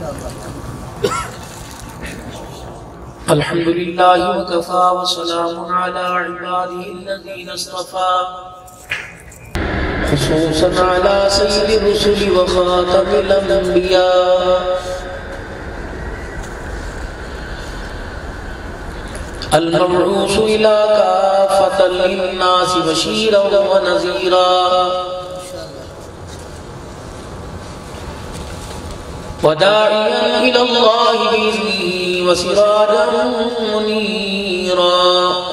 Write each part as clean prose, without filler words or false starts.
الحمد لله وكفى وسلام على عباده الذين اصطفى خصوصا على سيد الرسل وخاتم الأنبياء المبعوث إلى كافة للناس بشيرا ونذيرا وداعيا إلى الله بإذنه وسراجا منيرا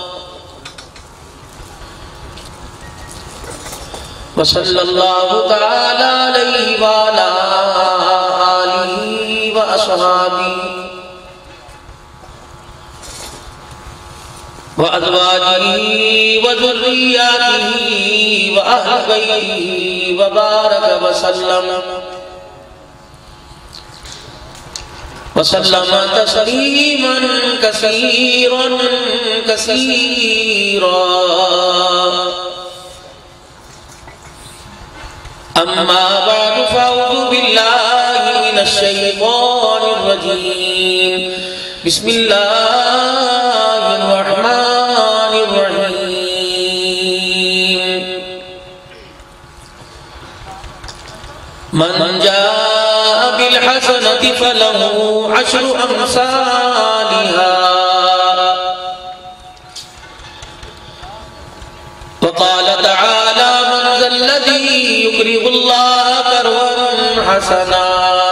وصلى الله تعالى عليه وعلى آله وأصحابه وأزواجه وذرياته وأهل بيته وبارك وسلم تسليما كثيرا كثيرا أما بعد فأعوذ بالله من الشيطان الرجيم بسم الله الرحمن الرحيم من جاء بالحسنة فله عشر أمثالها وقال تعالى من ذا الذي يقرض الله قرضا حسنا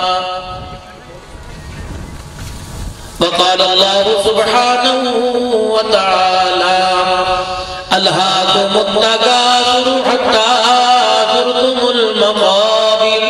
وقال الله سبحانه وتعالى ألهاكم التكاثر حتى زرتم المقابر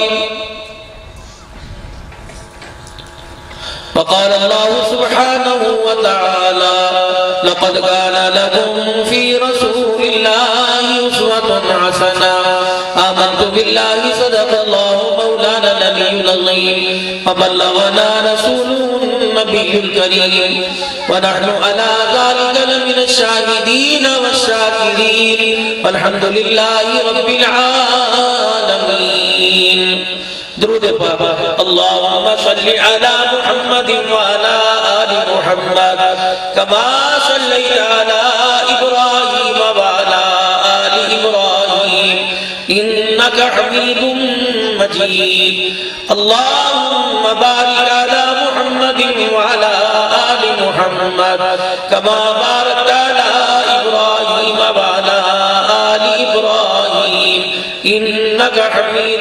وقال الله سبحانه وتعالى لقد كان لكم في رسول الله أسوة حسنة آمنت بالله صدق الله مولانا النبي العظيم وبلغنا رسوله النبي الكريم ونحن على ذلك لمن الشاهدين والشاكرين والحمد لله رب العالمين. درود بابا اللهم صل على محمد وعلى آل محمد كما صليت على إبراهيم وعلى آل إبراهيم إنك حميد مجيد. اللهم بارك على محمد وعلى آل محمد كما باركت على إبراهيم وعلى آل إبراهيم إنك حميد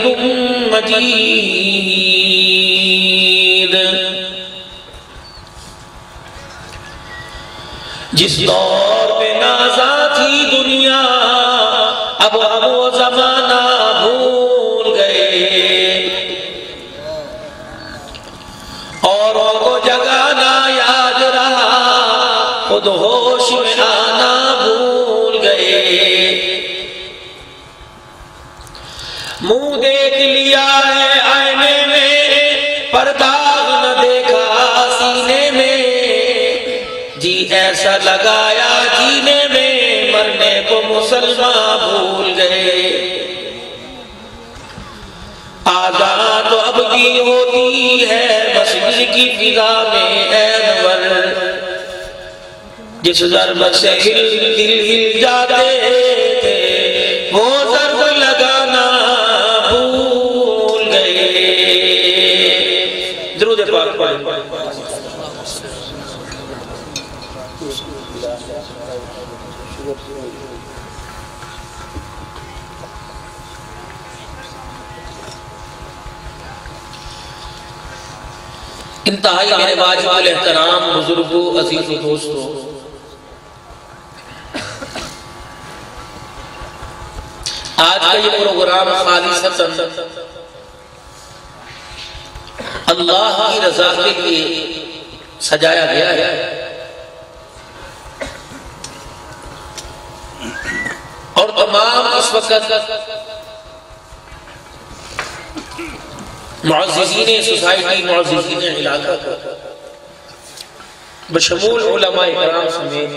مجيد. جس دور میں نازا تھی دنیا اب وہ زمانہ بھول گئے اوروں کو جگانا یاد رہا خود ہوش میں آنا بھول گئے. منہ دیکھ لیا ہے آئینے میں پر داغ نہ دیکھا سینے میں جی ایسا لگایا جینے میں مرنے کو مسلمان بھول گئے. آزاد تو اب کی ہوتی ہے مسجد کی فضا میں اے انور جس ضرب سے دل ہل جاتے تھے وہ ضرب لگانا بھول گئے. درود پاک پڑھیں. انتہائی میرے واجب الاحترام بزرگوں عزیز و دوستوں، آج کا یہ پروگرام خالصتاً اللہ کی رضا کے لیے سجایا گیا ہے اور تمام اس وقت معززین سوسائٹی، معززین علاقہ کو بشمول علماء کرام سمیت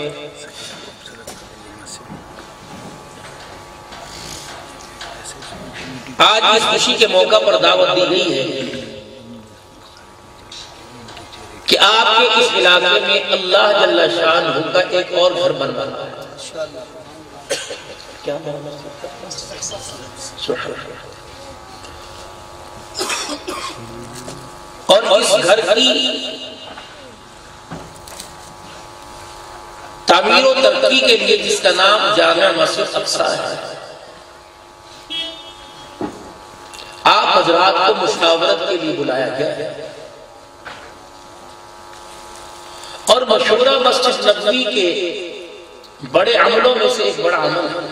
آج اس خوشی کے موقع پر دعوت دی گئی ہے کہ آپ کے اس علاقے میں اللہ جل شانہ کا ایک اور گھر بن رہا ہے. کیا اور اس گھر کی تعمیر و ترقی کے لیے جس کا نام جامع مسجد اقصی ہے، آپ حضرات کو مشاورت کے لیے بلایا گیا ہے اور مشورہ مسجد نبوی کے بڑے عملوں میں سے ایک بڑا عمل ہے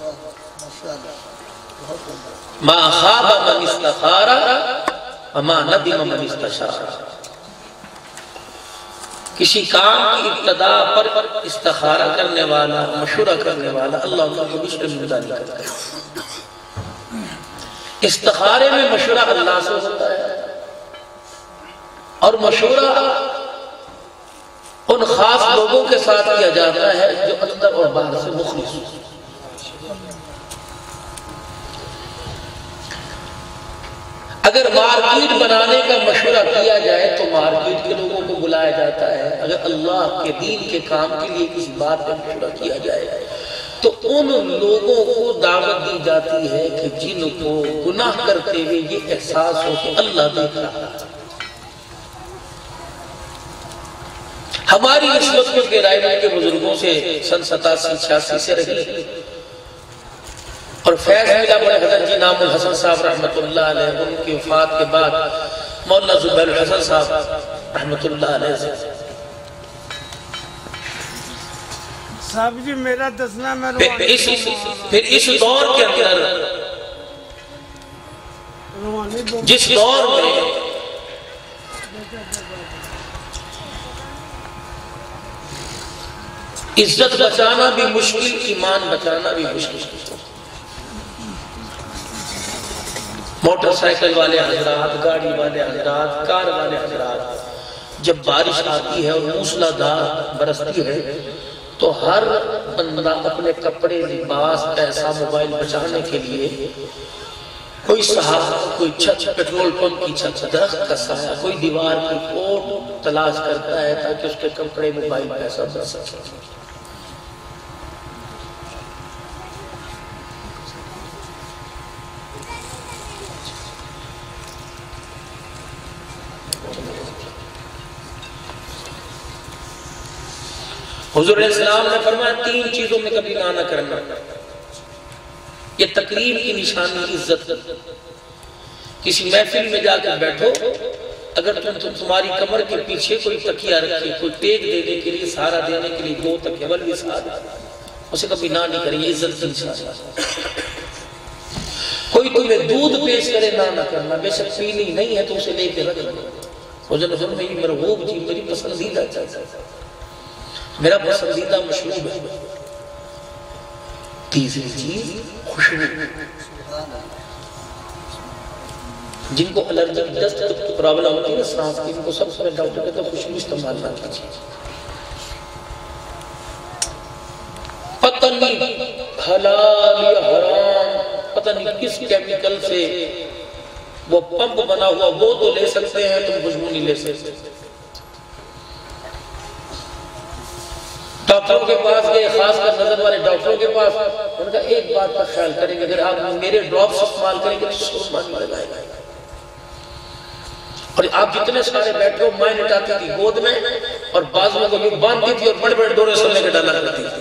ما خاب من استخار وما ندم من استشار. کسی کام کی ابتدا پر استخارہ کرنے والا، مشورہ کرنے والا اللہ کو بشر مدانی کرتا ہے. استخارے میں مشورہ اللہ سے ہوتا ہے اور مشورہ ان خاص لوگوں کے ساتھ کیا جاتا ہے جو اندر اور باہر سے مخلص ہو. اگر مارکیٹ بنانے کا مشورہ کیا جائے تو مارکیٹ کے لوگوں کو بلایا جاتا ہے. اگر اللہ کے دین کے کام کے لیے کسی بات کا مشورہ کیا جائے تو ان لوگوں کو دعوت دی جاتی ہے کہ جن کو گناہ کرتے ہوئے یہ احساس ہو کہ اللہ دیکھ رہا ہے. ہماری نسبت کو گہرائی کے بزرگوں سے سن 87-86 سے رہی اور فیض ملا بڑے حضرت جی نام الحسن صاحب رحمت اللہ علیہ. ان کی وفات کے بعد مولانا زبیر الحسن صاحب رحمت اللہ علیہ سے صاحب جی میرا دسنا میں پھر اس دور کے اندر جس دور میں عزت بچانا بھی مشکل، ایمان بچانا بھی مشکل، موٹر سائیکل والے حضرات، گاڑی والے حضرات، کار والے حضرات، جب بارش آتی ہے اور موسلادھار برستی ہے تو ہر بندہ اپنے کپڑے، لباس، پیسہ، موبائل بچانے کے لیے کوئی سہارا، کوئی چھت، پیٹرول پمپ کی چھت، درخت کا سایہ، کوئی دیوار کی کوٹ تلاش کرتا ہے تاکہ اس کے کپڑے، موبائل، پیسہ بچ سکے. حضور علیہ السلام نے فرمایا 3 چیزوں میں کبھی نہ کرنا. یہ تقریم کی نشانی عزت. کسی محفل میں جا کر بیٹھو، اگر تمہاری کمر کے پیچھے کوئی تکیہ رکھے، کوئی ٹیک دینے کے لیے، سہارا دینے کے لیے 2 تکیہ بل بھی ساتھ، اسے کبھی نہ نہیں کریں. یہ عزت کی نشانی. کوئی تمہیں دودھ پیش کرے نہ کرنا، بے شک پینی نہیں ہے تو اسے لے کے رکھ لو. حضور نے فرمایا یہ مرغوب چیز، میری پسندیدہ چیز، میرا پسندیدہ مشروب ہے. تیسری چیز خوشبو. جن کو الرجک ڈسٹ پرابلم ہوتی ہے نا سانس کی، ان کو سب سے ڈاکٹر کہتے ہیں خوشبو استعمال نہ کیجیے. پتہ نہیں حلال یا حرام، پتہ نہیں کس کیمیکل سے وہ پمپ بنا ہوا، وہ تو لے سکتے ہیں، تم خوشبو نہیں لے سکتے. ڈاکٹروں کے پاس گئے، خاص کر نظر والے ڈاکٹروں کے پاس، ان کا ایک بات کا خیال کریں گے، اگر آپ میرے ڈراپس استعمال کریں گے تو سرما نہیں لگائے گا. اور آپ جتنے سارے بیٹھے ہو، مائیں لٹاتی تھی گود میں اور بازوؤں کو یوں باندھتی تھی اور بڑے بڑے ڈورے سرمے کے ڈالا کرتی تھی.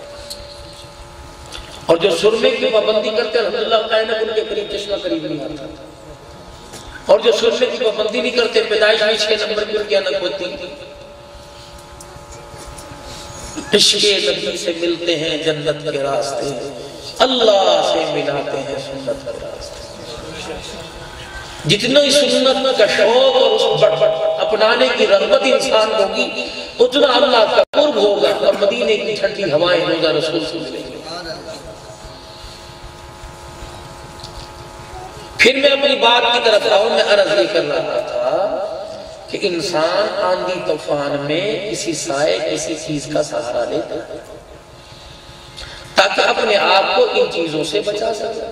اور جو سرمے کی پابندی کرتے ہیں الحمدللہ کائنات ان کے قریب چشمہ قریب نہیں آتا. اور جو سرمے کی پابندی نہیں کرتے، پیدائش میں 6 نمبر کی ان کی انک ہوتی. عشق نبی سے ملتے ہیں جنت کے راستے، اللہ سے ملاتے ہیں سنت کے راستے. جتنا ہی سنت کا شوق اور اس اپنانے کی رغبت انسان ہوگی، اتنا اللہ کا قرب ہوگا اور مدینے کی ٹھنڈی ہوائیں روزہ رسول سے ملیں گی. پھر میں اپنی بات کی طرف آؤں. میں عرض یہ کر رہا تھا کہ انسان آندھی طوفان میں کسی سائے، کسی چیز کا سہارا لیتا ہے تاکہ اپنے آپ کو ان چیزوں سے بچا سکے.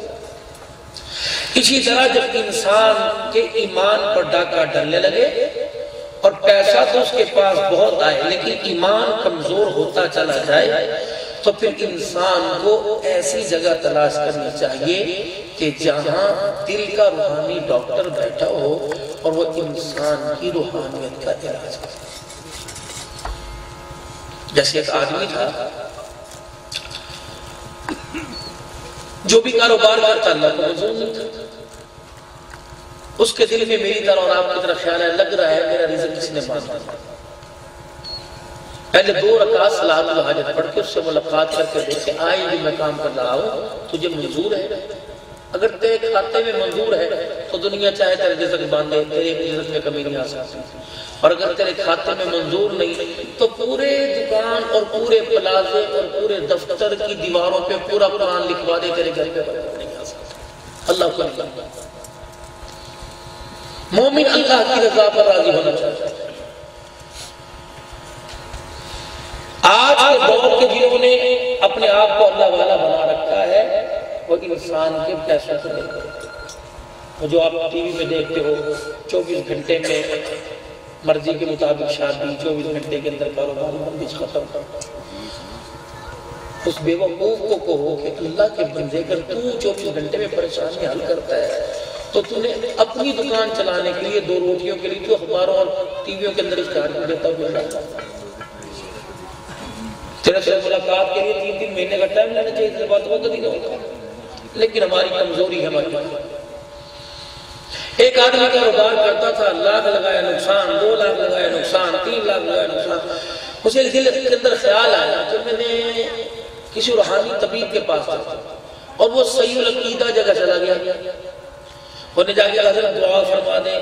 اسی طرح جب انسان کے ایمان پر ڈاکہ ڈلنے لگے اور پیسہ تو اس کے پاس بہت آئے لیکن ایمان کمزور ہوتا چلا جائے تو پھر انسان کو ایسی جگہ تلاش کرنی چاہیے کہ جہاں دل کا روحانی ڈاکٹر بیٹھا ہو اور وہ انسان کی روحانیت کا علاج کرے۔ جیسے ایک آدمی تھا جو بھی کاروبار کرتا اللہ کو منظور نہیں تھا، اس کے دل میں میری طرح اور آپ کی طرح خیال ہے لگ رہا ہے میرا رزق کس نے مانگا۔ پہلے 2 رکعت صلاۃ الحاجت پڑھ کے اس سے ملاقات کر کے دیکھے آج بھی میں کام کر رہا ہوں تجھے منظور ہے؟ اگر تیرے کھاتے میں منظور ہے تو دنیا چاہے تیرے رزق باندھے، تیرے رزق میں کمی نہیں آ سکتی، اور اگر تیرے کھاتے میں منظور نہیں تو پورے دکان اور پورے پلازے اور پورے دفتر کی دیواروں پہ پورا قرآن لکھوا دے، تیرے گھر پہ نہیں آ سکتا۔ اللہ کو نہیں، مومن اللہ کی رضا پر راضی ہونا چاہتا ہے۔ آج کے دور کے جنہوں نے اپنے آپ کو اللہ والا بنا رکھا ہے وہ انسان کے پیسوں سے نہیں کرتے۔ جو آپ ٹی وی میں دیکھتے ہو 24 گھنٹے میں مرضی کے مطابق شادی، 24 گھنٹے کے اندر کاروبار، بندش ختم۔ اس بے وقوف کو کہو کہ اللہ کے بندے اگر تو 24 گھنٹے میں پریشانی حل کرتا ہے تو تو نے اپنی دکان چلانے کے لیے 2 روٹیوں کے لیے تو اخباروں اور ٹی ویوں کے اندر اشتہار کر دیتا ہوں۔ تیرے سے ملاقات کے لیے 3 مہینے کا ٹائم لینا چاہیے، اس بات وہ کبھی نہ ہوتا، لیکن ہماری کمزوری ہے ہماری۔ ایک آدمی کاروبار کرتا تھا، لاکھ لگایا نقصان، 2 لاکھ لگایا نقصان، 3 لاکھ لگایا نقصان۔ اسے دل کے اندر خیال آیا کہ میں نے کسی روحانی طبیب کے پاس تھا اور وہ صحیح العقیدہ جگہ چلا گیا، انہوں نے جا کے حضرت دعا فرما دیں۔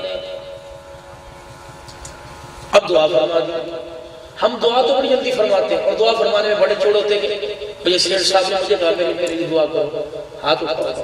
اب دعا فرما دیں، ہم دعا تو بڑی جلدی فرماتے ہیں اور دعا فرمانے میں بڑے چوڑ ہوتے ہیں کہ یہ سیٹ صاحب نے مجھے کہا میرے لیے دعا کرو، ہاتھ اٹھا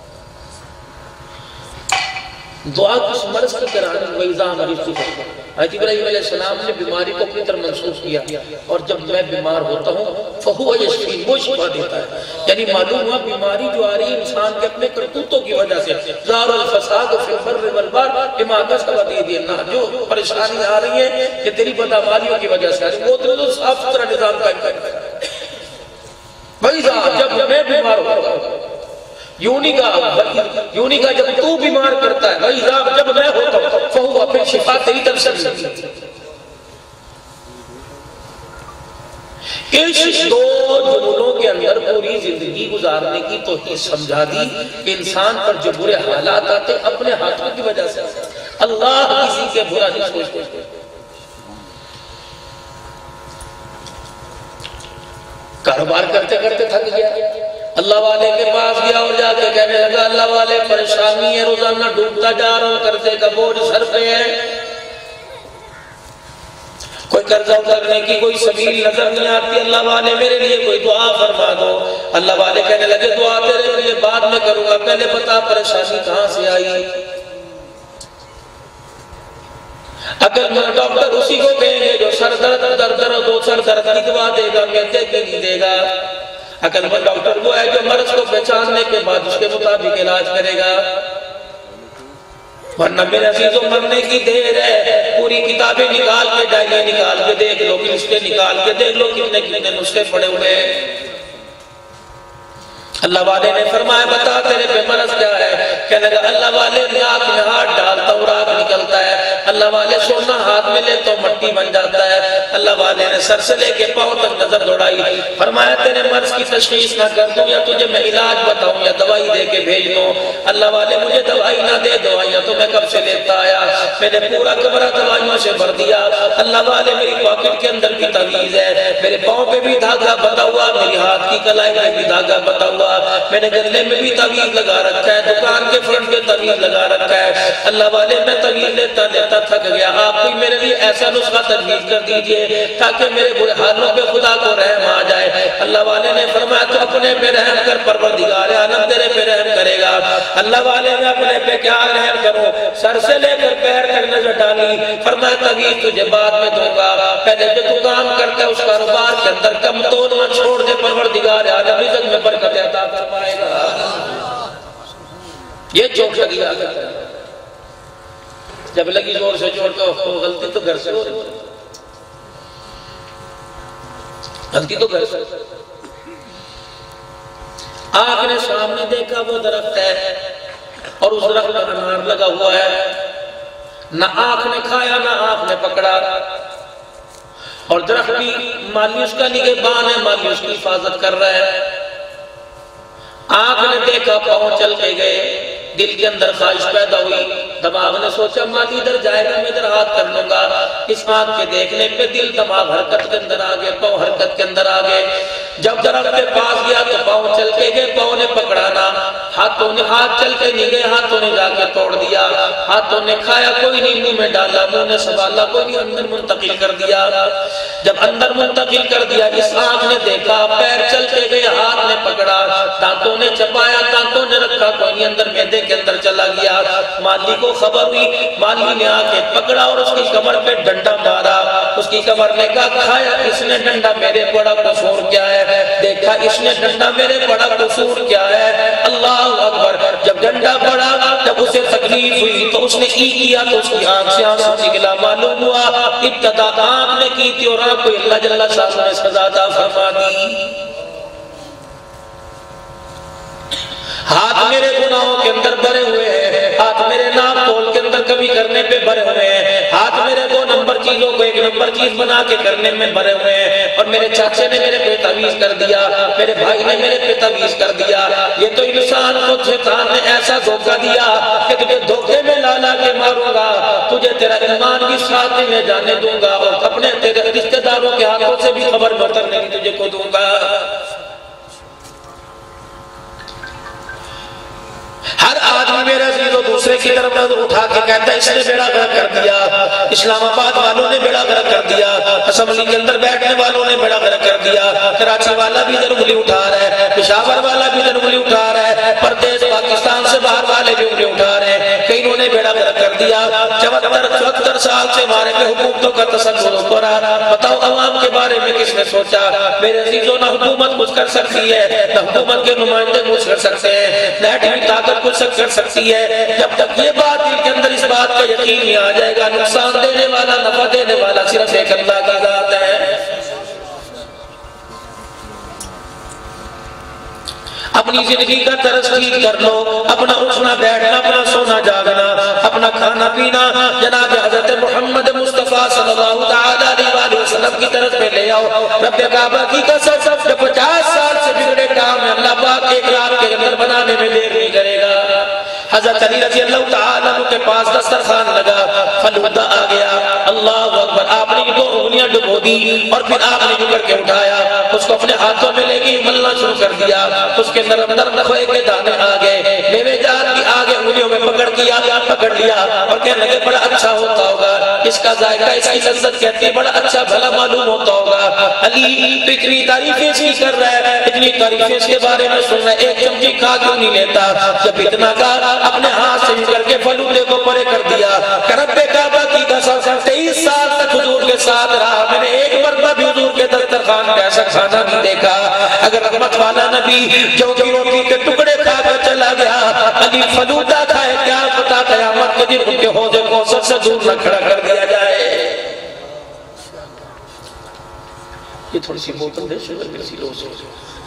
دعا کس مرض کی کرانے وَإِذَا مَرِضْتُ حضرت ابراہیم علیہ السلام نے بیماری کو اپنی طرف منسوخ کیا اور جب میں بیمار ہوتا ہوں فَهُوَ يَشْفِينِ، وہ شفا دیتا ہے۔ یعنی معلوم ہوا بیماری جو آ رہی ہے انسان کے اپنے کرتوتوں کی وجہ سے، ظَهَرَ الْفَسَادُ فِي الْبَرِّ وَالْبَحْرِ بِمَا كَسَبَتْ أَيْدِي النَّاسِ، جو پریشانی آ رہی ہے کہ تیری بدعمالیوں کی وجہ سے، وہ تو صاف ستھرا نظام قائم کرتا ہے۔ وَإِذَا، جب میں بیمار ہوتا ہوں، یونی کا جب تو بیمار کرتا ہے، وَإِذَا، جب میں ہوتا ہوں، فَهُوَ، پھر شفا تیری طرف سے ملتی ہے۔ اس 2 جملوں کے اندر پوری زندگی گزارنے کی توحید سمجھا دی کہ انسان پر جو برے حالات آتے اپنے ہاتھوں کی وجہ سے، اللہ کسی کے برا نہیں سوچتے۔ کاروبار کرتے کرتے تھک گیا، اللہ والے کے پاس گیا اور جا کے کہنے لگا اللہ والے پریشانی ہے، روزانہ ڈوبتا جا رہا ہوں، قرضے کا بوجھ سر پہ ہے، کوئی قرضہ اترنے کی کوئی سبیل نظر نہیں آتی، اللہ والے میرے لیے کوئی دعا فرما دو۔ اللہ والے کہنے لگے دعا تیرے لیے بعد میں کروں گا، پہلے بتا پریشانی کہاں سے آئی۔ اگر ڈاکٹر اسی کو کہیں گے جو سر درد ہو، سر درد کی دوا دے گا، میدے کی نہیں دے گا۔ عقل مند ڈاکٹر وہ ہے جو مرض کو پہچاننے کے بعد اس کے مطابق علاج کرے گا، ورنہ میرے عزیزوں مرنے کی دیر ہے۔ پوری کتابیں نکال کے، ڈائریاں نکال کے دیکھ لو، نسخے نکال کے دیکھ لو کتنے کتنے نسخے پڑے ہوئے ہیں۔ اللہ والے نے فرمایا بتا تیرے پہ مرض کیا ہے؟ کہنے لگا اللہ والے ناک میں ہاتھ ڈالتا ہوں راگ نکلتا ہے، اللہ والے سونا ہاتھ میں لے تو مٹی بن جاتا ہے۔ اللہ والے نے سر سے لے کے پاؤں تک نظر دوڑائی، فرمایا تیرے مرض کی تشخیص نہ کر دوں یا تجھے میں علاج بتاؤں یا دوائی دے کے بھیج دوں؟ اللہ والے مجھے دوائی نہ دے، دوائیاں تو میں کب سے لیتا آیا، میں نے پورا کمرہ دوائیوں سے بھر دیا۔ اللہ والے میری پاکٹ کے اندر بھی تعویذ ہے، میرے پاؤں پہ بھی دھاگا بتا ہوا، میری ہاتھ کی کلائی میں بھی دھاگا بتا ہوا، میں نے گلے میں بھی تعویذ لگا رکھا ہے، دکان کے فرنٹ پہ تعویذ لگا رکھا ہے۔ اللہ والے میں تعویذ لیتا لیتا تھک گیا، آپ کوئی میرے لیے ایسا نسخہ تجویز کر دیجئے تاکہ میرے برے حالوں پہ خدا کو رحم آ جائے۔ اللہ والے نے فرمایا تو اپنے پہ رحم کر، پروردگار عالم تیرے پہ رحم کرے گا۔ اللہ والے نے اپنے پہ کیا رحم کرو، سر سے لے کر پیر تک نظر ڈالی، فرمایا تعویذ تجھے بعد میں دوں گا، پہلے جو تو کام کرتا ہے اس کاروبار کے اندر کم تو نہ چھوڑ دے، پروردگار عالم رزق میں برکت عطا فرمائے گا۔ یہ چوک لگی آگا جب لگی زور سے چوٹ تو غلطی تو گھر سے ہو رہی، غلطی تو گھر سے۔ آنکھ نے سامنے دیکھا وہ درخت ہے اور اس درخت پر انار لگا ہوا ہے، نہ آنکھ نے کھایا نہ آنکھ نے پکڑا، اور درخت بھی مالی اس کا نگہبان ہے، مالی اس کی حفاظت کر رہا ہے۔ آنکھ نے دیکھا، پاؤں چل کے گئے، دل کے اندر خواہش پیدا ہوئی، دماغ نے سوچا مالی ادھر جائے گا میں ادھر ہاتھ کر لوں گا، اس آنکھ کے دیکھنے پہ دل دماغ حرکت کے اندر آگئے، پاؤں حرکت کے اندر آگئے۔ جب درخت کے پاس گیا تو پاؤں چل کے گئے، پاؤں نے پکڑانا، ہاتھوں نے ہاتھ چل کے نہیں گئے، ہاتھوں نے جا کے توڑ دیا، ہاتھوں نے کھایا کوئی نہیں، منہ میں ڈالا منہ نے سنبھالا کوئی نہیں، اندر منتقل کر دیا۔ جب اندر منتقل کر دیا، اس آنکھ نے دیکھا، پیر چل کے گئے، ہاتھ نے پکڑا، دانتوں نے چبایا، دانتوں نے رکھا کوئی نہیں، اندر معدے کے اندر چلا گیا۔ مالی کو خبر ہوئی، مالی نے آ کے پکڑا اور اس کی کمر پہ ڈنڈا مارا، اس کی کمر نے کہا کھایا اس نے ڈنڈا، میرے بڑا قصور کیا ہے، دیکھا اس نے ڈنڈا، میرے بڑا قصور کیا ہے۔ اللہ اکبر، جب ڈنڈا پڑا، جب اسے تکلیف ہوئی تو اس نے ای کیا تو اس کی آنکھ سے آنسو نکلا، معلوم ہوا ابتدا آنکھ نے کی تھی اور آنکھ کو اللہ جل شانہ نے سزا عطا فرما دی۔ ہاتھ میرے گناہوں کے اندر بھرے ہوئے ہیں، ہاتھ میرے ناپ تول کے اندر کمی کرنے پہ بھرے ہوئے ہیں، ہاتھ میرے 2 نمبر چیزوں کو 1 نمبر چیز بنا کے کرنے میں بھرے ہوئے ہیں، اور میرے چاچے نے میرے پہ تعویذ کر دیا، میرے بھائی نے میرے پہ تعویذ کر دیا۔ یہ تو انسان کو شیطان نے ایسا دھوکہ دیا کہ تجھے دھوکے میں لا لا کے ماروں گا، تجھے تیرا ایمان بھی ساتھ نہیں میں جانے دوں گا، اور اپنے تیرے رشتہ داروں کے ہاتھوں سے بھی خبر اترنے کی تجھے کو دوں گا۔ ہر آدمی میرے عزیز و دوسرے کی طرف نظر اٹھا کے کہتا ہے اس نے بیڑا غرق کر دیا، اسلام آباد والوں نے بیڑا غرق کر دیا، اسمبلی کے اندر بیٹھنے والوں نے بیڑا غرق کر دیا، کراچی والا بھی ادھر انگلی اٹھا رہا ہے، پشاور والا بھی ادھر انگلی اٹھا رہا ہے، پردیس پاکستان سے باہر والے بھی انگلی اٹھا رہے ہیں، کئیوں نے بیڑا غرق کر دیا۔ 74 سال سے ہمارے پہ حکومتوں کا تصور ہو رہا، بتاؤ عوام کے بارے میں کس نے سوچا؟ میرے عزیزوں، نہ حکومت کچھ کر سکتی ہے، نہ حکومت کے نمائندے کچھ کر سکتے ہیں، نہ ایٹمی طاقت کچھ کر سکتی ہے۔ جب تک یہ بات دل کے اندر اس بات کا یقین نہیں آ جائے گا نقصان دینے والا نفع دینے والا صرف ایک اللہ کی ذات ہے۔ اپنی زندگی کا طرز ٹھیک کر لو، اپنا اٹھنا بیٹھنا، اپنا سونا جاگنا، اپنا کھانا پینا جناب حضرت محمد مصطفیٰ صلی اللہ تعالیٰ علیہ وسلم کی طرف پہ لے آؤ۔ رب کعبہ کی قسم، جو 50 سال سے بگڑے کام ہے اللہ پاک ایک رات کے اندر بنانے میں دیر نہیں کرے گا۔ حضرت علی رضی اللہ تعالیٰ عنہ کے پاس دسترخوان لگا، فلودہ آ گیا، اللہ اکبر، آپ نے 2 انگلیاں ڈبو دی اور پھر آپ نے جکڑ کے اٹھایا، اس کو اپنے ہاتھوں میں لے کے ملنا شروع کر دیا، اس کے اندر نخوے کے دانے آ گئے، میوے جات کی آگے انگلیوں میں پکڑ لیا اور کہنے لگے بڑا اچھا ہوتا ہوگا، اس کا ذائقہ اس کی لذت کہتی ہے بڑا اچھا بھلا معلوم ہوتا ہوگا۔ علی تو اتنی تعریفیں اس کی کر رہا ہے، اتنی تعریفیں اس کے بارے میں سن رہا ہے، ایک چمچی کھا کیوں نہیں لیتا؟ جب اتنا کہا اپنے ہاتھ سے کر کے فلودے کو پرے کر دیا، رب کعبہ کی قسم 23 سال تک حضور کے ساتھ رہا، میں نے ایک مرتبہ بھی حضور کے دسترخوان پہ ایسا کھانا نہیں دیکھا۔ اگر رحمت والا نبی جو کی روٹی کے ٹکڑے کھا کر چلا گیا، علی فلودہ کھائے، کیا پتا قیامت کے دن ان کے حوض کوثر سے دور نہ کھڑا کر دیا جائے۔ یہ تھوڑی سی بوتل دے شوگر میں سی لو سو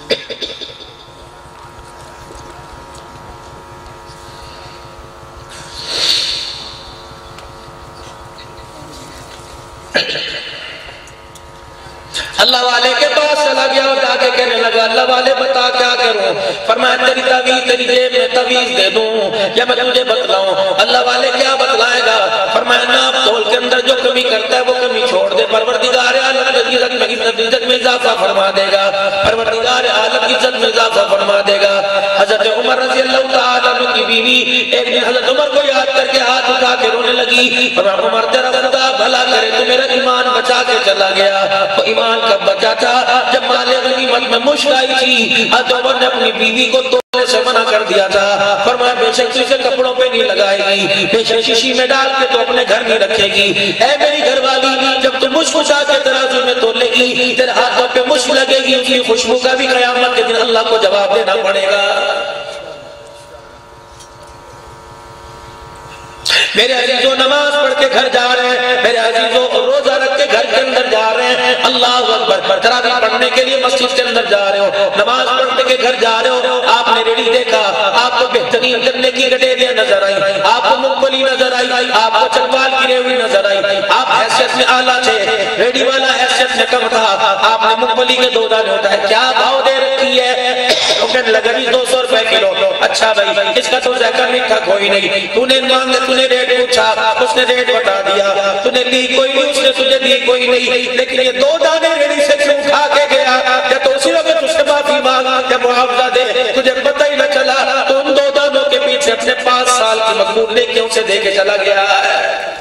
اللہ والے کے پاس چلا گیا اور جا کے کہنے لگا اللہ والے بتا کیا کروں؟ فرمایا تیری تعویذ تیری جیب میں تعویذ دے دوں یا میں تجھے بتلاؤں؟ اللہ والے کیا بتلائے گا؟ فرمایا ناپ تول کے اندر جو کمی کرتا ہے وہ کمی چھوڑ دے، پروردگار عالم کی عزت میں اضافہ فرما دے گا، پروردگار عالم کی عزت میں اضافہ فرما دے گا۔ حضرت عمر رضی اللہ تعالیٰ عنہ کی بیوی ایک دن حضرت عمر کو یاد کر کے ہاتھ اٹھا کے رونے لگی، فرمایا عمر تیرا خدا بھلا کرے تو میرا ایمان بچا کے چلا گیا۔ وہ ایمان کب بچا تھا؟ جب مال غنیمت میں مشک آئی تھی، حضرت عمر نے اپنی بیوی کو توڑنے سے منع کر دیا تھا، فرمایا بے شک اسے کپڑوں پہ نہیں لگائے گی، بے شک شیشی میں ڈال کے تو اپنے گھر نہیں رکھے گی۔ اے میری گھر والی، جب تم مشک اٹھا کے ترازو میں تولے گی، تیرے ہاتھوں پہ مشک لگے گی، اس کی خوشبو کا بھی قیامت کے دن اللہ کو جواب دینا پڑے گا۔ میرے عزیزوں نماز پڑھ کے گھر جا رہے ہیں، میرے عزیزوں روزہ رکھ کے گھر کے اندر جا رہے ہیں، اللہ اکبر، تراویح پڑھنے کے لیے مسجد کے اندر جا رہے ہو، نماز پڑھنے کے گھر جا رہے ہو، آپ نے ریڑھی دیکھا، آپ کو بہترین گنے کی گڈیریاں نظر آئی، آپ کو مونگ پھلی نظر آئی، آپ کو چکوال گرے ہوئی نظر آئی، آپ حیثیت میں اعلیٰ تھے، ریڑھی والا حیثیت میں کم تھا، آپ نے مونگ پھلی کے 2 دانے ہوتا ہے، کیا بھاؤ دے رکھی ہے؟ وہ کہنے لگا جی 200 روپے کلو۔ اچھا بھائی اس کا تو ذائقہ میٹھا کوئی نہیں، تو نے مانگا، تو نے ریٹ پوچھا، اس نے ریٹ بتا دیا، تو نے لی کوئی نہیں، اس نے تجھے دی کوئی نہیں، لیکن یہ 2 دانے ریڑھی سے کیوں اٹھا کے گیا؟ یا تو اسی وقت اس سے معافی مانگا یا معاوضہ دے، تجھے پتہ ہی نہ چلا، تو ان 2 دانوں کے پیچھے اپنے 5 سال کی مقبول نیکیوں سے دے کے چلا گیا ہے۔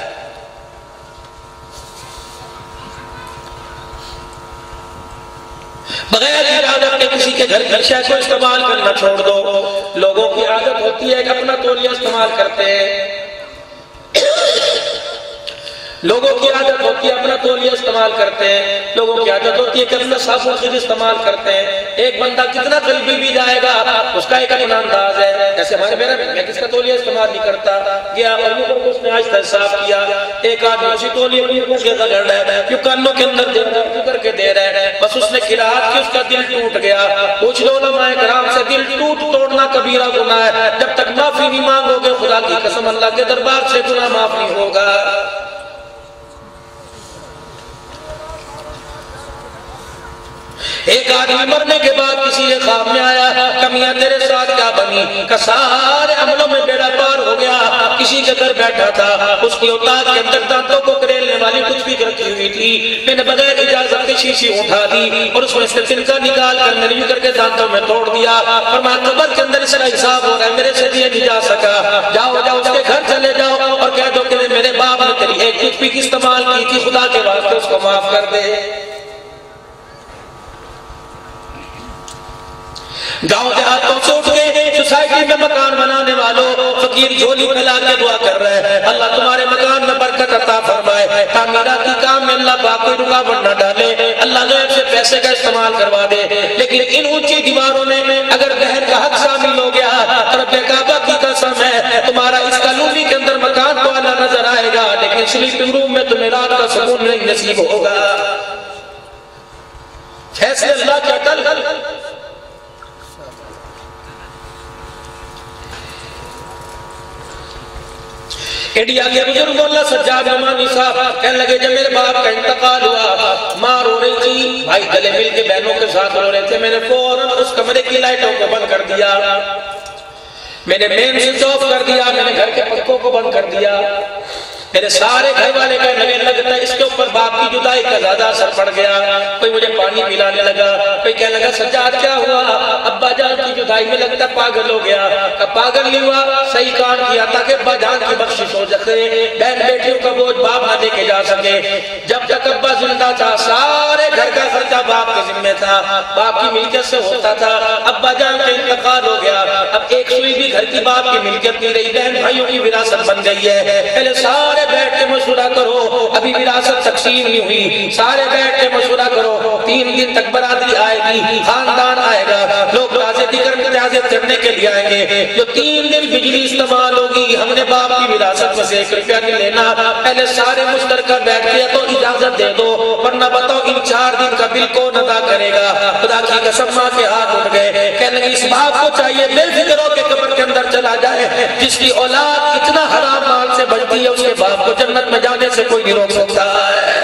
بغیر ارادت کے کسی کے گھر کی شے کو استعمال کرنا چھوڑ دو۔ لوگوں کی عادت ہوتی ہے کہ اپنا تولیہ استعمال کرتے ہیں، لوگوں کی عادت ہوتی ہے اپنا تولیہ استعمال کرتے ہیں، لوگوں کی عادت ہوتی ہے کہ اپنا صابن خود استعمال کرتے ہیں۔ ایک بندہ کتنا قلبی بھی جائے گا اس کا ایک اپنا انداز ہے، جیسے ہمارے میں کس کا تولیہ استعمال نہیں کرتا، گیا اور یوں کر اس نے آج تک صاف کیا، ایک آدمی اسی تولیہ کو یوں کے رگڑ رہا ہے، یوں کانوں کے اندر دے رہا ہے، یوں کر کے دے رہا ہے، بس اس نے قرات کی، اس کا دل ٹوٹ گیا۔ پوچھ لو علماء کرام سے، دل توڑنا کبیرہ گناہ ہے، جب تک معافی نہیں مانگو گے خدا کی قسم اللہ کے دربار سے گناہ معاف نہیں ہوگا۔ ایک آدمی مرنے کے بعد کسی کے خواب میں آیا، کمیاں تیرے ساتھ کیا بنی؟ کہ سارے عملوں میں بیڑا پار ہو گیا، کسی کے گھر بیٹھا تھا، اس کی اوتاد کے اندر دانتوں کو کریلنے والی کچھ بھی رکھی ہوئی تھی، میں نے بغیر اجازت کے شیشی اٹھا دی اور اس میں سے تنکا نکال کر میں نے یوں کر کے دانتوں میں توڑ دیا، فرمایا قبر کے اندر اس کا حساب ہو رہا ہے، میرے سے یہ نہیں جا سکا، جاؤ اس کے گھر چلے جاؤ اور کہہ دو کہ میرے باپ نے تیری ایک ٹوتھ پک استعمال کی تھی، خدا کے واسطے اس کو معاف کر دے۔ گاؤں دیہاتوں سے اٹھ کے سوسائٹی میں مکان بنانے والوں، فقیر جھولی پھیلا کے دعا کر رہے ہیں، اللہ تمہارے مکان میں برکت عطا فرمائے، تعمیراتی کام میں اللہ پاک کوئی رکاوٹ نہ ڈالے، اللہ غیب سے پیسے کا استعمال کروا دے، لیکن ان اونچی دیواروں میں اگر دہر کا حق شامل ہو گیا، رب کعبہ کی قسم ہے تمہارا اس کالونی کے اندر مکان تو اللہ نظر آئے گا، لیکن سلیپنگ روم میں تمہیں رات کا سکون نہیں نصیب ہوگا۔ فیصلے اللہ کے عدل۔ انڈیا کے بزرگ مولانا سجاد نعمانی صاحب کہنے لگے جب میرے باپ کا انتقال ہوا، ماں رو رہی تھی، بھائی گلے مل کے بہنوں کے ساتھ رو رہے تھے، میں نے فوراً اس کمرے کی لائٹوں کو بند کر دیا، میں نے مین سوئچ آف کر دیا، میں نے گھر کے پنکھوں کو بند کر دیا، میرے سارے گھر والے کہنے لگے لگتا ہے اس کے اوپر باپ کی جدائی کا زیادہ اثر پڑ گیا، کوئی مجھے پانی پلانے لگا، کوئی کہنے لگا سجاد کیا ہوا؟ ابا جان کی جدائی میں لگتا پاگل ہو گیا، کہ پاگل نہیں ہوا، صحیح کام کیا تاکہ ابا جان کی بخشش ہو جائے، بہن بیٹیوں کا بوجھ باپ نہ لے کے جا سکے۔ جب تک ابا زندہ تھا سارے گھر کا خرچہ باپ کے ذمہ تھا، باپ کی ملکیت سے ہوتا تھا، ابا جان کا انتقال ہو گیا، اب ایک سوئی بھی گھر کی باپ کی ملکیت نہیں رہی، بہن بھائیوں کی وراثت بن گئی ہے، پہلے سارے بیٹھ کے مشورہ کرو، ابھی وراثت تقسیم نہیں ہوئی، سارے بیٹھ کے مشورہ کرو، 3 دن تک برادری آئے گی، خاندان آئے گا، لوگ تازے دیگر میں تعزیت کرنے کے لیے آئیں گے، جو 3 دن بجلی استعمال ہوگی، ہم نے باپ کی وراثت میں سے 1 روپیہ نہیں لینا، پہلے سارے مشترکہ بیٹھ کے تو اجازت دے دو، ورنہ بتاؤ ان 4 دن کا بل کون ادا کرے گا؟ خدا کی قسم ماں کے ہاتھ اٹھ گئے، کہنے لگے اس باپ کو چاہیے بے فکر ہو کے قبر کے اندر چلا جائے، جس کی اولاد اتنا حرام مال سے بچتی ہے اس کے باپ کو جنت میں جانے سے کوئی نہیں روک سکتا ہے۔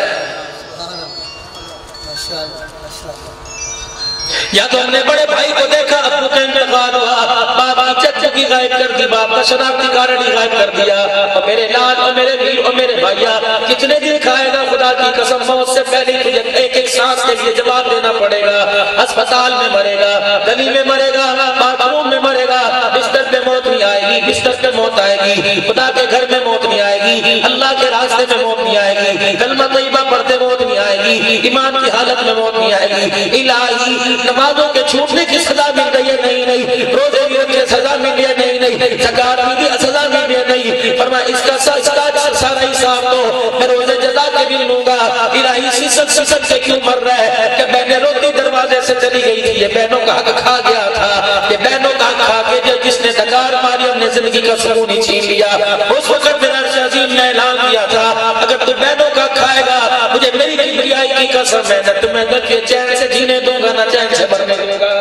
یا تو ہم نے بڑے بھائی کو دیکھا ابو کا انتقال ہوا، باپ کی چچا کی غائب کر دی، باپ کا شناختی کارڈ ہی غائب کر دیا، اور میرے لال اور میرے ویر اور میرے بھائیا کتنے دن کھائے گا؟ خدا کی قسم موت سے پہلے تجھے ایک ایک سانس کے لیے جواب دینا پڑے گا، اسپتال میں مرے گا، گلی میں مرے گا، باتھ روم میں مرے گا، بستر پہ موت نہیں آئے گی، بستر پہ موت آئے گی، خدا کے گھر میں موت نہیں آئے گی، اللہ کے راستے میں موت نہیں آئے گی، کلمہ طیبہ پڑھتے موت نہیں آئے گی، ایمان کی حالت میں موت نہیں آئے گی، الہی نمازوں کے چھوٹنے کی سزا مل گئی ہے نہیں، روزے بھی رکھے سزا مل گئی ہے نہیں، زکات بھی سزا مل گئی ہے نہیں، فرمایا اس کا سارا حساب تو میں روزے جزا کے بھی لوں گا، الہی سسک سے کیوں مر رہا ہے کہ بہنیں روتی دروازے سے چلی گئی تھی، یہ بہنوں کا حق کھا گیا تھا، یہ بہنوں کا حق کھا کے جس نے للکار ماری ہم نے زندگی کا سکون ہی چھین لیا. اس وقت میرا عرش عظیم نے اعلان کیا تھا اگر تو بہنوں کا کھائے گا مجھے میری کبریائی کی قسم ہے نہ تمہیں نہ کہ چین سے جینے دوں گا نہ چین سے مرنے دوں گا.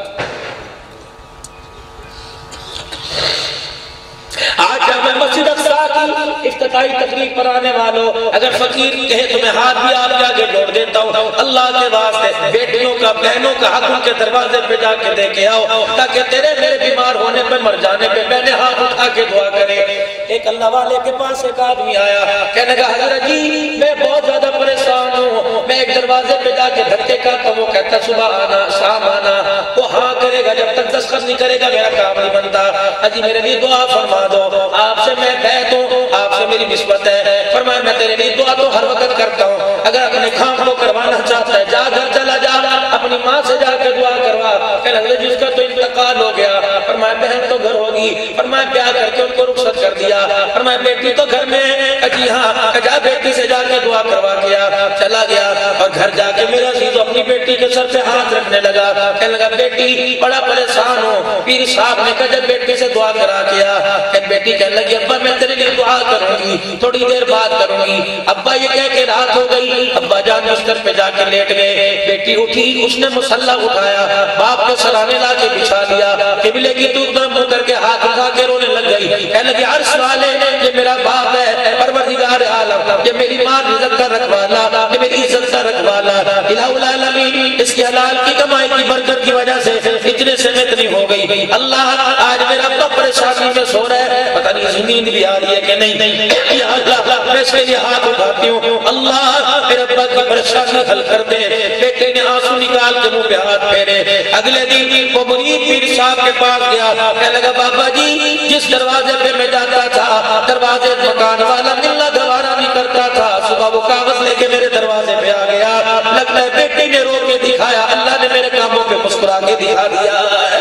آج جب میں مسجد اقصی کی افتتاحی تقریب پر آنے والوں اگر فقیر کہے تو میں ہاتھ بھی آپ کے آگے جوڑ دیتا ہوں. اللہ کے واسطے بیٹیوں کا بہنوں کا حق ان کے دروازے پہ جا کے دے کے آؤ تاکہ تیرے میرے بیمار ہونے پہ مر جانے پہ میں نے ہاتھ اٹھا کے دعا کرے. ایک اللہ والے کے پاس ایک آدمی آیا کہنے لگا حضرت جی میں بہت زیادہ پریشان ہوں, میں ایک دروازے پہ جا کے دھکے کھاتا ہوں, وہ کہتا صبح آنا شام آنا, وہ ہاں کرے گا جب تک دستخط نہیں کرے گا میرا کام نہیں بنتا. اجی میرے لیے دعا فرما دو, آپ سے میں بیعت ہوں, آپ سے میری نسبت ہے. فرمایا میں تیرے لیے دعا تو ہر وقت کرتا ہوں, اگر اپنے کام کو کروانا چاہتا ہے جا گھر چلا جا اپنی ماں سے جا کے دعا کروا. کہنے لگے جس کا تو انتقال ہو گیا. فرمایا بہن تو گھر ہوگی. فرمایا بیاہ کر کے ان کو رخصت کر دیا. فرمایا بیٹی تو گھر میں ہے. جی ہاں. جا بیٹی سے جا کے دعا کروا کیا. چلا گیا اور گھر جا کے میرا عزیز اپنی بیٹی کے سر پہ ہاتھ رکھنے لگا. کہنے لگا بیٹی بڑا پریشان ہوں. پیر صاحب نے کہا جب بیٹی سے دعا کرا کیا بیٹی کہنے لگی ابا میں تیرے لیے دعا کروں گی, تھوڑی دیر بعد کروں گی. ابا یہ کہہ کے رات ہو گئی. ابا جان بستر پہ جا کے لیٹ گئے. بیٹی اٹھی, اس نے مصلی اٹھایا, باپ کے سرانے لا کے بچھا دیا. قبلے کی طرف منہ کر کے ہاتھ اٹھا کے رونے لگ گئی. کہنے لگی عرش والے یہ میرا باپ ہے, پروردگار عالم, یہ میری ماں رزق کا رکھوالا, یہ میری عزت کا رکھوالا. الہ العالمین اس کی حلال کی کمائی کی برکت کی وجہ سے اتنے سے اتنی ہو گئی. اللہ آج میرا ابا پریشانی میں سو رہا ہے, پتہ نہیں نیند بھی آ رہی ہے کہ نہیں. یا اللہ میں اس کے لیے ہاتھ اٹھاتی ہوں, اللہ میرے ابا کی پریشانی حل کر دے. بیٹے نے آنسو نکال کے منہ پہ ہاتھ پھیرے. اگلے دن وہ مرید پیر صاحب کے پاس گیا. کہنے لگا بابا جی جس دروازے پہ میں جاتا تھا دروازے مکان والا ملنا گوارا نہیں کرتا تھا, صبح وہ کاغذ لے کے میرے دروازے پہ آ گیا. لگتا ہے بیٹی نے رو کے دکھایا, اللہ نے میرے کاموں پہ مسکرا کے دکھا دیا.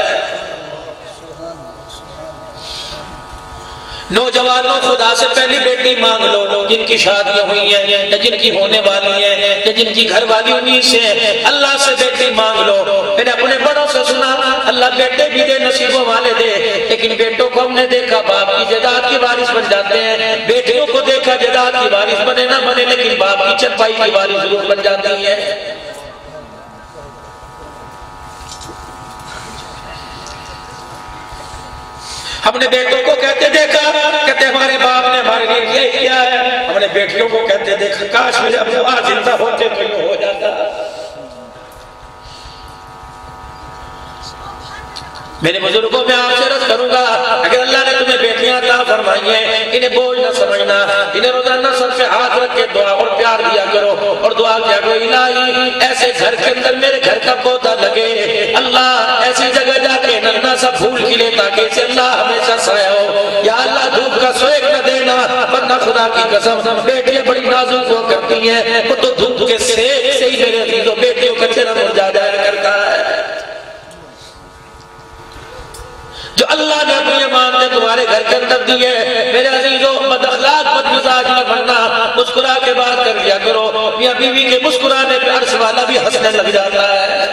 نوجوانوں خدا سے پہلی بیٹی مانگ لو جن کی شادیاں ہوئی ہیں یا جن کی ہونے والی ہیں یا جن کی گھر والی انہی سے ہیں, اللہ سے بیٹی مانگ لو. میں نے اپنے بڑوں سے سنا اللہ بیٹے بھی دے نصیبوں والے دے, لیکن بیٹوں کو ہم نے دیکھا باپ کی جائیداد کی وارث بن جاتے ہیں, بیٹیوں کو دیکھا جائیداد کی وارث بنے نہ بنے لیکن باپ کی چرپائی کی وارث ضرور بن جاتی ہے. ہم نے بیٹوں کو کہتے دیکھا, کہتے ہمارے باپ نے ہمارے لیے یہ کیا ہے. ہم نے بیٹیوں کو کہتے دیکھا کاش میرے ابا زندہ ہوتے تو یہ ہو جاتا. میرے بزرگوں میں آپ سے عرض کروں گا اگر اللہ نے تمہیں بیٹیاں عطا فرمائی ہیں انہیں بوجھ نہ سمجھنا, انہیں روزانہ سر پہ ہاتھ رکھ کے دعا اور پیار دیا کرو اور دعا کیا کرو الہی ایسے گھر کے اندر میرے گھر کا پودا لگے, اللہ ایسی جگہ جا کے ننا سا پھول کھلے تاکہ اسے اللہ ہمیشہ سایہ ہو. یا اللہ دھوپ کا سویگ نہ دینا, ورنہ خدا کی قسم بیٹیاں بڑی نازک ہوا کرتی ہیں, وہ تو دھوپ کے سیک سے ہی میرے عزیزوں بیٹیوں کا چہرہ مرجھا جایا کرتا ہے. جو اللہ نے اپنی امانتیں تمہارے گھر کے اندر دی ہے میرے عزیزوں بد اخلاق بد مزاج نہ بننا, مسکرا کے بات کر لیا کرو. میاں بیوی کے مسکرانے پہ عرش والا بھی ہنسنے لگ جاتا ہے.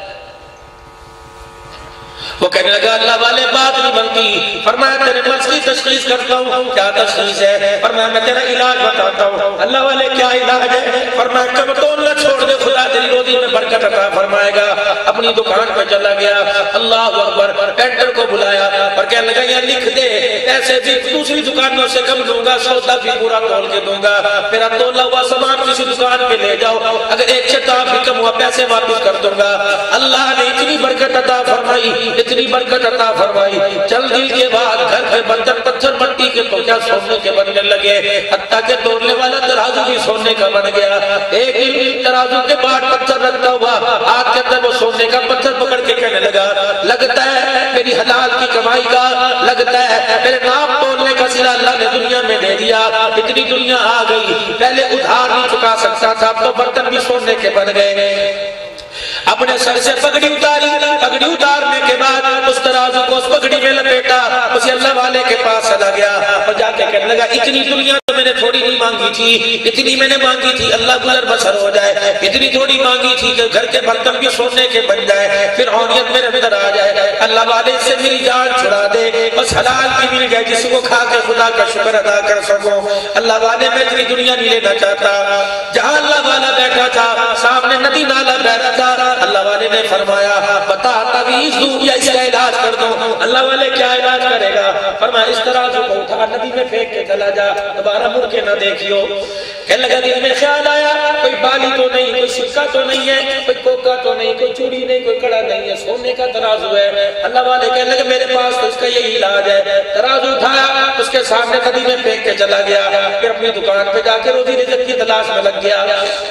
وہ کہنے لگا اللہ والے بات نہیں بنتی. فرمایا تیرے مرض کی تشخیص کرتا ہوں. کیا تشخیص ہے؟ فرمایا میں تیرا علاج بتاتا ہوں. اللہ والے کیا علاج ہے؟ فرمایا کب تو نہ چھوڑ دے, خدا تیری روزی میں برکت عطا فرمائے گا. اپنی دکان پہ چلا گیا, اللہ اکبر, پینٹر کو بلایا اور کہنے لگا یہ لکھ دے ایسے بھی دوسری دکانوں سے کم دوں گا, سودا بھی پورا تول کے دوں گا, میرا تولا ہوا سامان کسی دکان پہ لے جاؤ, اگر ایک چھتا بھی کم ہوا پیسے واپس کر دوں گا. اللہ نے اتنی برکت عطا فرمائی, اتنی برکت عطا فرمائی. چند دن کے بعد گھر کے برتن پتھر مٹی کے تو کیا سونے کے بننے لگے, حتیٰ کہ تولنے والا ترازو بھی سونے کا بن گیا. ایک دن ترازو کے بعد پتھر رکھتا ہوا ہاتھ کے اندر وہ سونے کا پتھر پکڑ کے کہنے لگا لگتا ہے میری حلال کی کمائی کا, لگتا ہے میرے نام تولنے کا صلہ اللہ نے دنیا میں دے دیا. اتنی دنیا آ گئی, پہلے ادھار نہیں چکا سکتا تھا, اب تو برتن بھی سونے کے بن گئے. اپنے سر سے پگڑی اتاری، پگڑی اتارنے کے بعد اس ترازو کو اس پگڑی میں لپیٹا، اسی اللہ والے کے پاس چلا گیا اور جا کے کہنے لگا اتنی دنیا تو میں نے تھوڑی نہیں مانگی تھی، اتنی میں نے مانگی تھی اللہ گزر بسر ہو جائے، اتنی تھوڑی مانگی تھی کہ گھر کے برتن بھی سونے کے بن جائے، پھر عونیت میرے اندر آ جائے، اللہ والے سے میری جان چھڑا دے، بس حلال کی مل گئے جس کو کھا کے خدا کا شکر ادا کر سکوں، اللہ والے میں اتنی دنیا نہیں لینا چاہتا۔ جہاں اللہ والا بیٹھا تھا سامنے ندی نالا بہ رہا تھا، اللہ والے نے فرمایا بتا تعویذ دوں یا اس کا علاج کر دوں؟ اللہ والے کیا علاج کرے گا؟ فرمایا اس طرح جو کو اٹھا ندی میں پھینک کے چلا جا، دوبارہ مڑ کے نہ دیکھیو۔ کہنے لگا دل میں خیال آیا کوئی بالی تو نہیں، کوئی سکہ تو نہیں ہے، کوئی کوکا تو نہیں، کوئی چوڑی نہیں، کوئی کڑا نہیں ہے، سونے کا ترازو ہے۔ اللہ والے کہنے لگے میرے پاس تو اس کا یہی علاج ہے۔ ترازو اٹھایا، اس کے سامنے ندی میں پھینک کے چلا گیا، پھر اپنی دکان پہ جا کے روزی رزق کی تلاش میں لگ گیا۔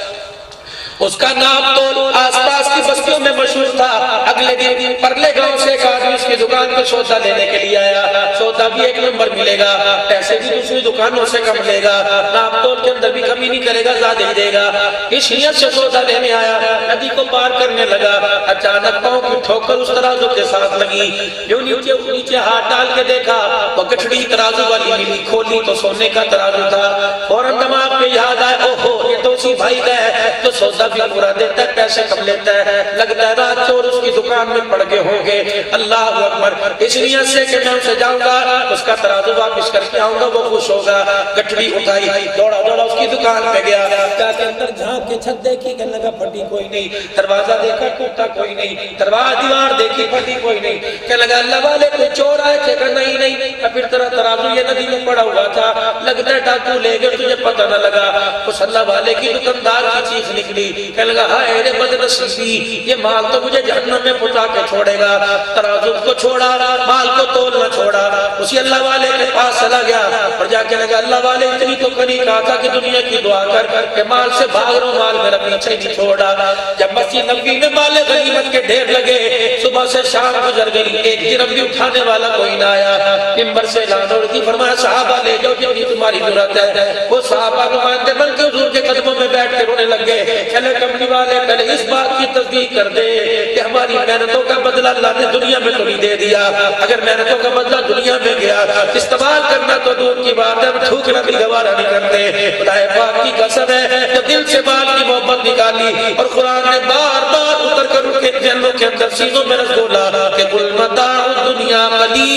اس کا نام تو آس پاس کی بستیوں میں مشہور تھا۔ اگلے دن پرلے گاؤں سے ایک آدمی اس کی دکان پہ سودا لینے کے لیے آیا، سودا بھی ایک نمبر ملے گا، پیسے بھی دوسری دکانوں سے کم لے گا، نام تول کے اندر بھی کمی نہیں کرے گا، زیادہ ہی دے گا۔ اس نیت سے سودا لینے آیا، ندی کو پار کرنے لگا، اچانک پاؤں کی ٹھوکر اس ترازو کے ساتھ لگی، جو نیچے ہاتھ ڈال کے دیکھا وہ گٹھڑی ترازو والی ملی، کھولی تو سونے کا ترازو تھا۔ فوراً دماغ میں یاد آئے اوہو یہ تو اسی بھائی کا ہے جو سودا بھی پورا دیتا ہے، پیسے کم لیتا ہے، لگتا ہے رات چور اس کی دکان میں پڑ گئے ہوں گے۔ اللہ اکبر، اس نیت سے کہ میں اسے جاؤں گا، اس کا ترازو واپس کر کے آؤں گا، وہ خوش ہوگا۔ گٹھڑی اٹھائی، دوڑا دوڑا اس کی دکان پہ گیا، جا کے اندر جھانک کے چھت دیکھی، کہنے لگا پھٹی کوئی نہیں، دروازہ دیکھا ٹوٹا کوئی نہیں، دیوار دیکھی پھٹی کوئی نہیں، کہنے لگا اللہ والے کوئی چور آئے تھے؟ کہ نہیں نہیں، پھر تیرا ترازو یہ ندی میں پڑا ہوا تھا، لگتا ہے ڈاکو لے گئے تجھے پتہ نہ لگا۔ اس اللہ والے کی دکاندار کی چیخ نکلی، کہنے لگا ہائے رے بدنصیبی، یہ مال تو مجھے جہنم میں پہنچا کے چھوڑے گا۔ ترازو کو چھوڑا، مال کو تول نہ چھوڑا، اسی اللہ والے کے پاس چلا گیا اور جا کے لگا اللہ والے اتنی تو کنی کہا تھا کہ دنیا کی دعا کر کہ مال سے بھاگ رہا ہوں، مال میرا پیچھے نہیں چھوڑا۔ جب مسجد نبوی میں مال غنیمت کے ڈھیر لگے، صبح سے شام گزر گئی، ایک درہم بھی اٹھانے والا کوئی نہ آیا۔ منبر سے اعلان ہو رہی، فرمایا صحابہ لے جاؤ جتنی تمہاری ضرورت ہے۔ وہ صحابہ نمائندے بن کے حضور کے قدموں میں بیٹھ کے رونے لگ گئے، کہنے کمپنی والے پہلے اس بات کی تصدیق کر دے کہ ہماری محنتوں کا بدلہ اللہ نے دنیا میں تو نہیں دے دیا، اگر محنتوں کا بدلہ دنیا میں گیا استعمال کرنا تو دور کی بات ہے، ٹھوکنا بھی گوارا نہیں کرتے۔ خدا پاک کی قسم ہے کہ دل سے مال کی محبت نکالی اور قرآن نے بار بار اتر کر ان کے جنوں کے اندر سینوں میں رکھ ڈولا کہ قل متاع الدنیا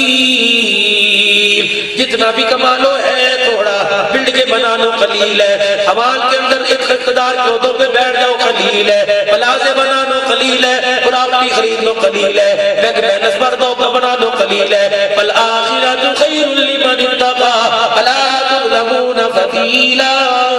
قلیل، جتنا بھی کما لو ہے تھوڑا، بلڈنگیں بنا لو قلیل ہے، حوال کے اندر ایک اقتدار کے عہدوں پہ بیٹھ جاؤ قلیل ہے، پلازے بنا لو قلیل ہے، پراپرٹی خرید لو قلیل ہے، بینک بیلنس بردوں کا بنا لو قلیل ہے، والآخرۃ خیر لمن اتقی ولا تظلمون فتیلا۔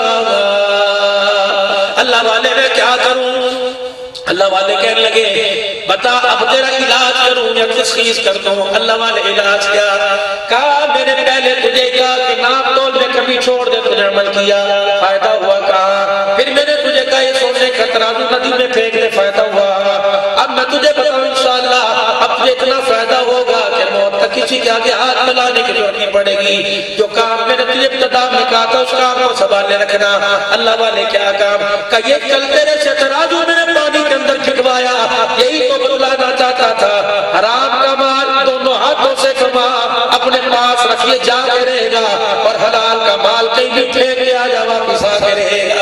اللہ والے میں کیا کروں؟ اللہ والے کہنے لگے بتا اب تیرا علاج کروں یا تشخیص کر دوں؟ اللہ والے علاج کیا؟ کہا میں نے پہلے تجھے کہا کہ نام تول میں کبھی چھوڑ دے، تجھے عمل کیا فائدہ ہوا؟ کہا پھر میں نے تجھے کہا یہ سونے کا ترازو ندی میں پھینک دے، فائدہ ہوا؟ اب میں تجھے بتاؤں انشاءاللہ اب تجھے اتنا فائدہ ہوگا کہ موت تک کسی کے آگے ہاتھ ملانے کی ضرورت نہیں پڑے گی۔ جو کام میں نے تجھے ابتدا میں کہا تھا اس کام کو سنبھالے رکھنا۔ اللہ والے کیا کام؟ کہ یہ کل تیرے سے ترازو میں نے پانی کے اندر پھٹوایا، یہی تو بتلانا چاہتا تھا۔ حرام کا مال دونوں ہاتھوں سے کما، اپنے پاس رکھیے جا کے رہے گا، اور حلال کا مال کہیں بھی پھینک کے آ جا واپس آ کے رہے گا۔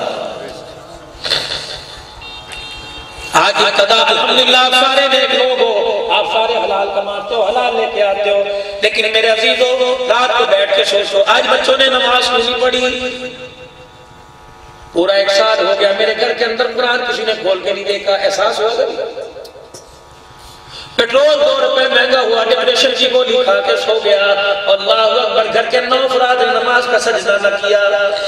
آج ابتدا الحمدللہ آپ سارے نیک لوگ ہو، آپ سارے حلال کماتے ہو، حلال لے کے آتے ہو، لیکن میرے عزیزو رات کو بیٹھ کے سوچو آج بچوں نے نماز نہیں پڑھی، پورا ایک سال ہو گیا میرے گھر کے اندر قرآن کسی نے کھول کے نہیں دیکھا، احساس ہوا گیا؟ پیٹرول 2 روپے مہنگا ہوا، ڈپریشن کی گولی کھا کے سو گیا، اللہ اکبر گھر کے 9 افراد نے نماز کا سجدہ نہ کیا۔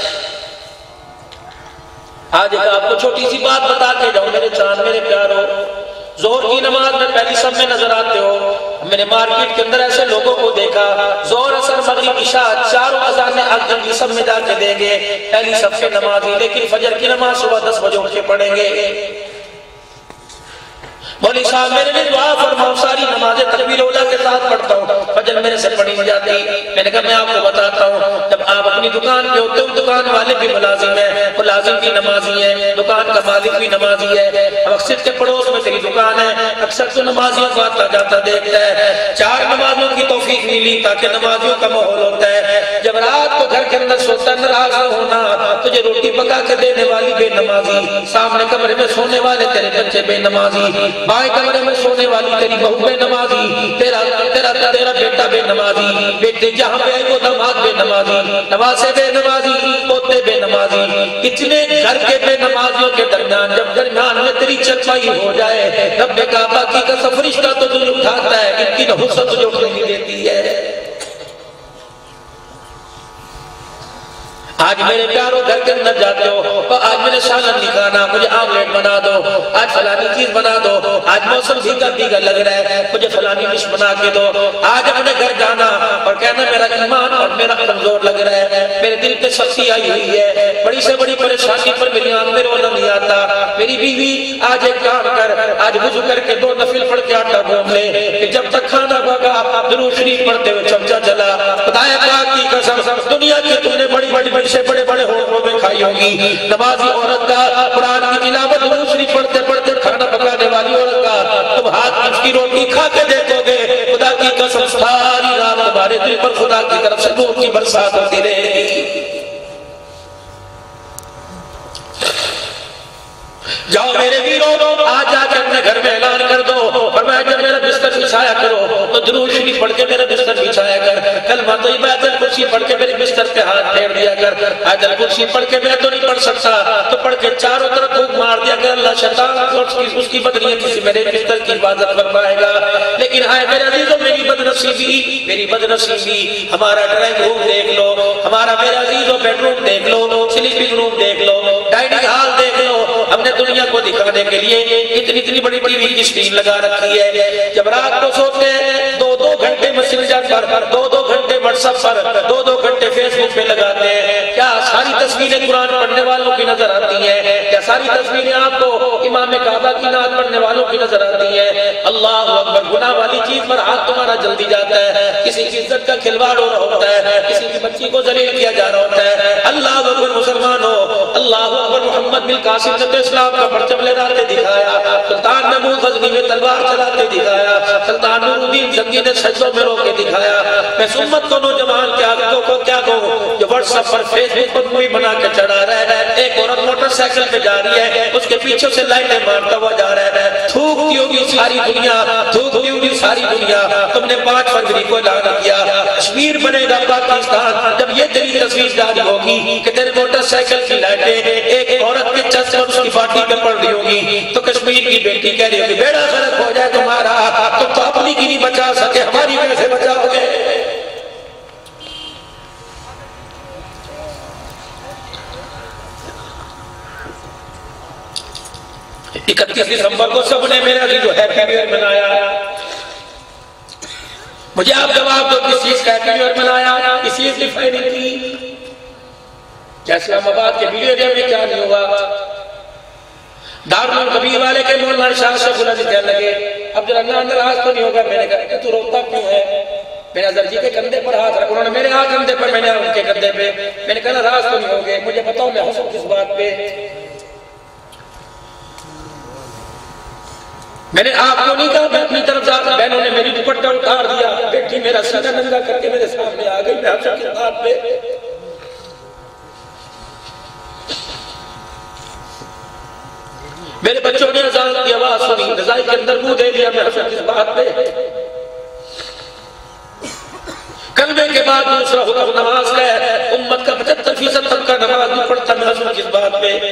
آج ایک آپ کو چھوٹی سی بات بتا کے جاؤں میرے چاند میرے پیارو، ظہر کی نماز میں پہلی صف میں نظر آتے ہو، میں نے مارکیٹ کے اندر ایسے لوگوں کو دیکھا ظہر اثر مغرب عشاء چاروں اذانیں اگلی صف میں جا کے دیں گے، پہلی صف سے نمازی، لیکن فجر کی نماز صبح 10 بجے اٹھ کے پڑھیں گے۔ مولوی صاحب میرے لیے دعا فرماؤ، ساری نمازیں تکبیر اولیٰ کے ساتھ پڑھتا ہوں، فجر میرے سے پڑھی نہیں جاتی۔ میں نے کہا میں آپ کو بتاتا ہوں، جب آپ اپنی دکان پہ ہوتے ہو دکان والے بھی ملازم ہیں، ملازم بھی نمازی ہے، دکان کا مالک بھی نمازی ہے، مقصد کے پڑوس میں تیری دکان ہے، اکثر تو نمازیوں کو آتا جاتا دیکھتا ہے۔ 4 نمازوں کی توفیق ملی تاکہ نمازیوں کا ماحول ہوتا ہے، جب رات کو گھر کے اندر سوتا ناراض نہ ہونا، تجھے روٹی پکا کے دینے والی بے نمازی، سامنے کمرے میں سونے والے تیرے بچے بے نمازی، بائیں کمرے میں سونے والی تیری بہو بے نمازی، تیرا بیٹا بے نمازی، بیٹے جہاں پہ آئی وہ داماد بے نمازی، نواسے بے نمازی، پوتے بے نمازی، اتنے گھر کے بے نمازیوں کے درمیان جب درمیان میں تیری چرپائی ہو جائے، رب کعبہ کی قسم فرشتہ تو تجھے اٹھاتا ہے، ان کی نحوست تجھے اٹھنے نہیں دیتی ہے۔ آج میرے پیاروں گھر کے اندر جاتے ہو، آج میرے سالن نکانا، مجھے آملیٹ بنا دو، آج فلانی چیز بنا دو، آج موسم بھیگا بھیگا لگ رہا ہے، مجھے فلانی ڈش بنا کے دو، آج اپنے گھر جانا اور کہنا میرا ایمان اور میرا کمزور لگ رہا ہے، میرے دل پہ سختی آئی ہوئی ہے، بڑی سے بڑی پریشانی پر میری آنکھ میں رونا نہیں آتا، میری بیوی آج ایک کام کر، آج وضو کر کے 2 نفل پڑھ کے آٹا گھوم لے، کہ جب تک کھانا بھاگا درود شریف پڑھتے ہوئے چمچہ چلا، خدائے پاک کی قسم دنیا کی تم نے بڑی سے بڑے بڑے ہوٹلوں میں کھائی ہوگی، نمازی عورت کا قرآن کی تلاوت درود شریف پڑھتے پڑھتے کھانا پکانے والی عورت کا تم ہاتھ کی روٹی کھا کے دیکھو گے، خدا کی قسم ساری رات تمہارے دل پر خدا کی طرف سے نور کی برسات ہوتی رہے گی۔ جاؤ میرے ویرو، آج جا کے اپنے گھر میں اعلان کر دو، فرمایا جب میرا بستر بچھایا کرو تو درود شریف پڑھ کے میرا بستر بچھایا کر، کلمہ طیبہ آیت الکرسی پڑھ کے میرے بستر پہ ہاتھ پھیر دیا کر، آیت الکرسی پڑھ کے میں تو نہیں پڑھ سکتا تو پڑھ کے چاروں طرف پھونک مار دیا کر، اللہ شیطان اس کی بدنیتی سے میرے بستر کی حفاظت فرمائے گا۔ لیکن ہائے میرے عزیزو، میری بدنصیبی، ہمارا ڈرائنگ روم دیکھ لو، ہمارا میرے عزیزو بیڈ روم دیکھ لو، سلیپنگ روم دیکھ لو، ڈائننگ ہال دیکھ لو، ہم نے دنیا کو دکھانے کے لیے اتنی بڑی ٹی وی کی اسکرین لگا رکھی ہے، جب رات کو سوتے ہیں 2 گھنٹے میسنجر پر، 2 گھنٹے واٹس ایپ پر، 2 گھنٹے فیس بک پہ لگاتے ہیں، کیا ساری تصویریں قرآن پڑھنے والوں کی نظر آتی ہیں؟ کیا ساری تصویریں آپ کو امام کعبہ کی نعت پڑھنے والوں کی نظر آتی ہیں؟ اللہ اکبر، گناہ والی چیز پر ہاتھ تمہارا جلدی جاتا ہے، کسی کی عزت کا کھلواڑ ہو رہا ہوتا ہے، کسی کی بچی کو ذلیل کیا جا رہا ہوتا ہے، اللہ اکبر مسلمان ہو، اللہ اکبر، محمد بن قاسم نے تو اسلام کا پرچم لہراتے دکھایا، سلطان محمود غزنی میں تلوار چلاتے دکھایا، سلطان نور الدین زنگی نے سجدوں میں رو کے دکھایا۔ میں امت کو نوجوان کو کیا کہوں جو واٹس ایپ پر فیس بک پر مووی بنا کے چڑھا رہا ہے، ایک عورت موٹر سائیکل پہ جا رہی ہے، اس کے پیچھے سے لائٹیں مارتا ہوا جا رہا ہے، تھوکتی ہوگی ساری دنیا، تم نے 5 فروری کو اعلان کیا کشمیر بنے گا پاکستان، جب یہ تیری تصویر جاری ہوگی کہ تیرے موٹر سائیکل کی لائٹیں ایک عورت کے چس اور اس کی باٹی پہ پڑ رہی ہوگی، تو کشمیر کی بیٹی کہہ رہی ہوگی بیڑا غرق ہو جائے تمہارا، تم تو اپنی کی نہیں بچا سکے، ہماری وجہ سے بچاؤ گے۔ 31 دسمبر کو سب نے میرا جو ہیپی نیو ایئر منایا، مجھے آپ جواب دو کس چیز کا ہیپی نیو ایئر منایا، کس چیز کی فائدہ کی؟ کیا اسلام آباد کے ویڈیو ایریا میں کیا نہیں ہوا؟ دارالکبیر والے کے مولانا شاہ شیخ العزیز کہنے لگے اب ذرا ناراض تو نہیں ہوگا؟ میں نے کہا تو روکتا کیوں ہے؟ میں نے اظہر جی کے کندھے پر ہاتھ رکھا، انہوں نے میرے ہاتھ کندھے پر، میں نے ان کے کندھے پہ، میں نے کہا ناراض تو نہیں ہوگے؟ مجھے بتاؤ میں ہنسوں کس بات پہ؟ میں نے آپ کو نہیں کہا میں اپنی طرف جاتا، بہنوں نے میری دوپٹہ اتار دیا، بیٹی میرا سینہ ننگا کر کے میرے سامنے آ گئی، میں ہنسوں کس بات پہ؟ میرے بچوں نے اذان کی آواز سنی، رضائی کے اندر منہ دے دیا، میں ہنسوں کس بات پہ؟ کلمے کے بعد دوسرا حکم نماز کا ہے، امت کا 75% تک کا نماز نہیں پڑھتا، میں ہنسوں کس بات پہ؟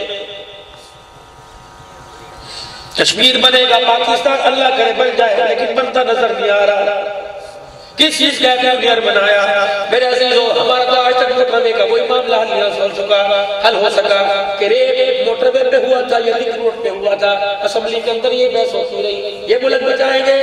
کشمیر بنے گا پاکستان، اللہ کرے بن جائے، لیکن بنتا نظر نہیں آ رہا۔ کس چیز کا ہیپی نیو ایئر منایا؟ میرے عزیزو، ہمارا تو آج تک موٹر وے کا وہی معاملہ حل ہو سکا کہ ریپ موٹر وے پہ ہوا تھا یا لنک روڈ پہ ہوا تھا، اسمبلی کے اندر یہ بحث ہوتی رہی، یہ ملک بچائیں گے؟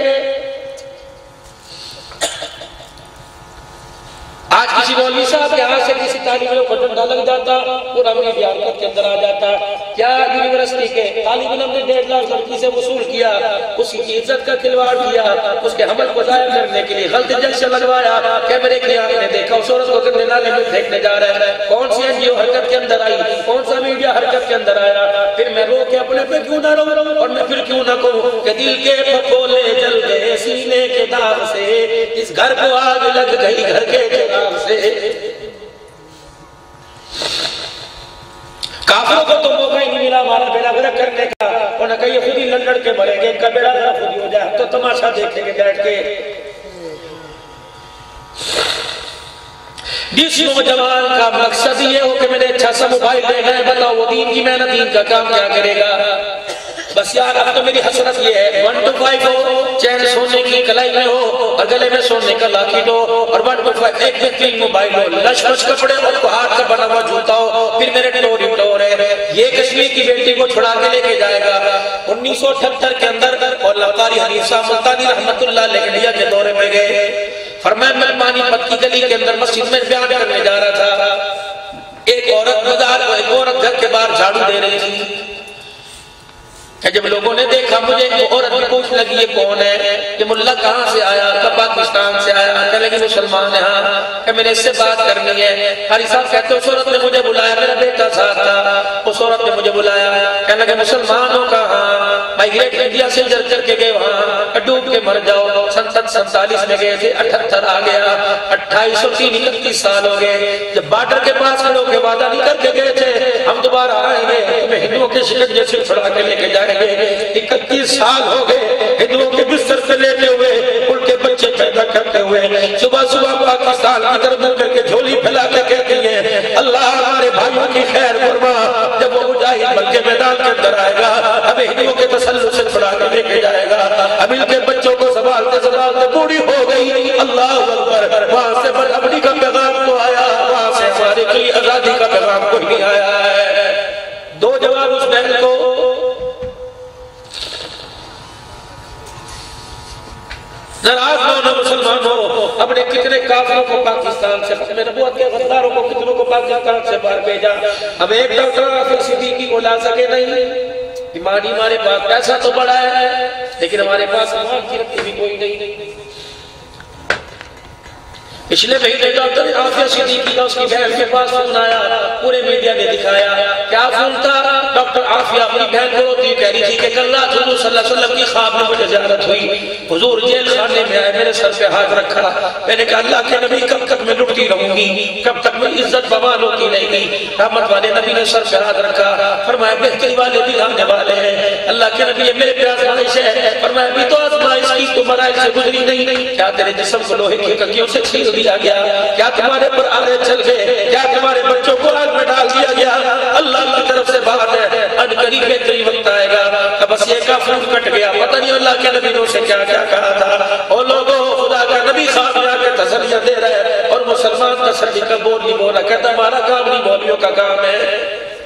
آج کسی مولوی صاحب کے ہاتھ سے کسی طالب علم کو ڈنڈا لگ جاتا، پورا میڈیا حرکت کے اندر آ جاتا، کیا یونیورسٹی کے طالب علم نے 1.5 لاکھ لڑکی سے وصول کیا، اسی کی عزت کا کھلواڑ کیا، اس کے حمل کو ضائع کرنے کے لیے غلط جنکشن لگوایا، کیمرے کی آنکھ نے دیکھا اس عورت کو گندے نالے میں پھینکنے جا رہا ہے، کون سی این جی او حرکت کے اندر آئی، کون سا میڈیا حرکت کے اندر آیا، پھر میں رو کے اپنے پہ کیوں نہ رو اور میں پھر کیوں نہ کہوں کہ دل کے پھپھولے جل گئے سینے کے داغ سے، اس گھر کو آگ لگ گئی گھر کے چراغ سے۔ کافروں کو تو موقع ہی نہیں ملا ہمارا بیڑا غرق کرنے کا، انہوں نے کہا یہ خود ہی لڑ کے مریں گے، ان کا بیڑا غرق خود ہی ہو جائے، تو تماشا دیکھیں گے بیٹھ کے۔ جس نوجوان کا مقصد یہ ہو کہ میں نے اچھا سا موبائل لینا ہے، بتاؤ وہ دین کی محنت دین کا کام کیا کرے گا؟ بس یار اب تو میری حسرت یہ ہے 1 to 5 ہو، چین سونے کی کلائی میں ہو اور گلے میں سونے کا لاکٹ ہو، اور 1 to 5 ایک بہترین موبائل ہو، لش پش کپڑے اور ہاتھ کا بنا ہوا جوتا ہو، پھر میرے ٹور ہے یہ کشمیر کی بیٹی کو چھڑا کے لے کے جائے گا۔ 1978 کے اندر اور لقاری حنیف صاحب ملتانی رحمت اللہ علیہ انڈیا کے دورے میں گئے، فرمایا میں پانی پت کی گلی کے اندر مسجد میں بیان کرنے جا رہا تھا، ایک عورت گھر کے باہر جھاڑو دے رہی تھی کہ جب لوگوں نے دیکھا مجھے وہ عورت بھی پوچھ لگی یہ کون ہے، یہ ملہ کہاں سے آیا، کب پاکستان سے آیا، کہنے لگی مسلمان ہے، ہاں کہ میں نے اس سے بات کرنی ہے۔ حالی صاحب کہتے ہیں اس عورت نے مجھے بلایا، میرا بیٹا ساتھ تھا، اس عورت نے مجھے بلایا، کہنے لگے مسلمان ہو کہاں، مائگریٹ انڈیا سے جر کر کے گئے وہاں، ڈوب کے مر جاؤ، 47 میں گئے تھے، 78 آ گیا، 2803 سال ہو گئے، جب بارڈر کے پاس کھڑے ہو کے وعدہ نہیں کر کے گئے تھے ہم دوبارہ آئیں گے تمہیں ہندوؤں کے شکنجے سے چھڑا کے لے کے جائیں گے، 31 سال ہو گئے ہندوؤں کے بستر پہ لیتے ہوئے، ان کے بچے پیدا کرتے ہوئے، صبح صبح پاکستان کی طرف کر کے جھولی پھیلا کے کہتی ہیں اللہ ہمارے بھائیوں کی خیر فرما، جب وہ مجاہد مکے میدان کے اندر آئے گا ہمیں ہندوؤں کے تسلط سے چھڑا کے لے کے جائے گا، اب ان کے بچوں کو سنبھالتے سنبھالتے بوڑھی ہو گئی، اللہ اکبر، وہاں سے برابری کا پیغام تو آیا، وہاں سے ہمارے لیے آزادی کا پیغام کوئی نہیں آیا ہے۔ 2 جواب اس بہن کو، ناراض نہ مسلمان ہو، اپنے کتنے کافروں کو پاکستان سے ختم نبوت کے غداروں کو کتنوں کو پاکستان سے باہر بھیجا، ہم ایک ڈاکٹر آفر صدیقی کو لا سکے نہیں، بیماری ہمارے پاس پیسہ تو بڑا ہے لیکن ہمارے پاس ایمان کی رکھتی بھی کوئی نہیں۔ پچھلے مہینے ڈاکٹر آفر صدیقی کا اس کی بہن کے پاس فون آیا، پورے میڈیا نے دکھایا، کیا فون تھا؟ ڈاکٹر آفیہ اپنی بہن کو روتی کہہ رہی تھی کہ کل رات حضور صلی اللہ علیہ وسلم کی خواب میں مجھے زیارت ہوئی، حضور جیل خانے میں آئے، میرے سر پہ ہاتھ رکھا، میں نے کہا اللہ کے نبی کب تک میں لٹتی رہوں گی، کب تک میں عزت بوال ہوتی رہے گی؟ رحمت والے نبی نے سر پہ ہاتھ رکھا، فرمایا بہتری والے بھی آنے والے ہیں، اللہ کے نبی میرے پہ آزمائش ہے، فرمایا ابھی تو آزمائش کی تو مراحل سے گزری نہیں، کیا تیرے جسم کو لوہے کی ککیوں سے چھیل دیا گیا، کیا تمہارے پر آلے چل گئے، کیا تمہارے بچوں کو آگ میں ڈال دیا گیا؟ اللہ کی طرف سے بات ہے، ان قریب بہتری وقت آئے گا، بس یہ کا فون کٹ گیا، پتہ نہیں اللہ کے نبی نے سے کیا کیا کہا تھا، اور لوگوں خدا کا نبی خواب میں آ کے تسلیہ دے رہے ہیں اور مسلمان تسلی کا بول نہیں بولا، کہتا ہمارا کام نہیں مولویوں کا کام ہے۔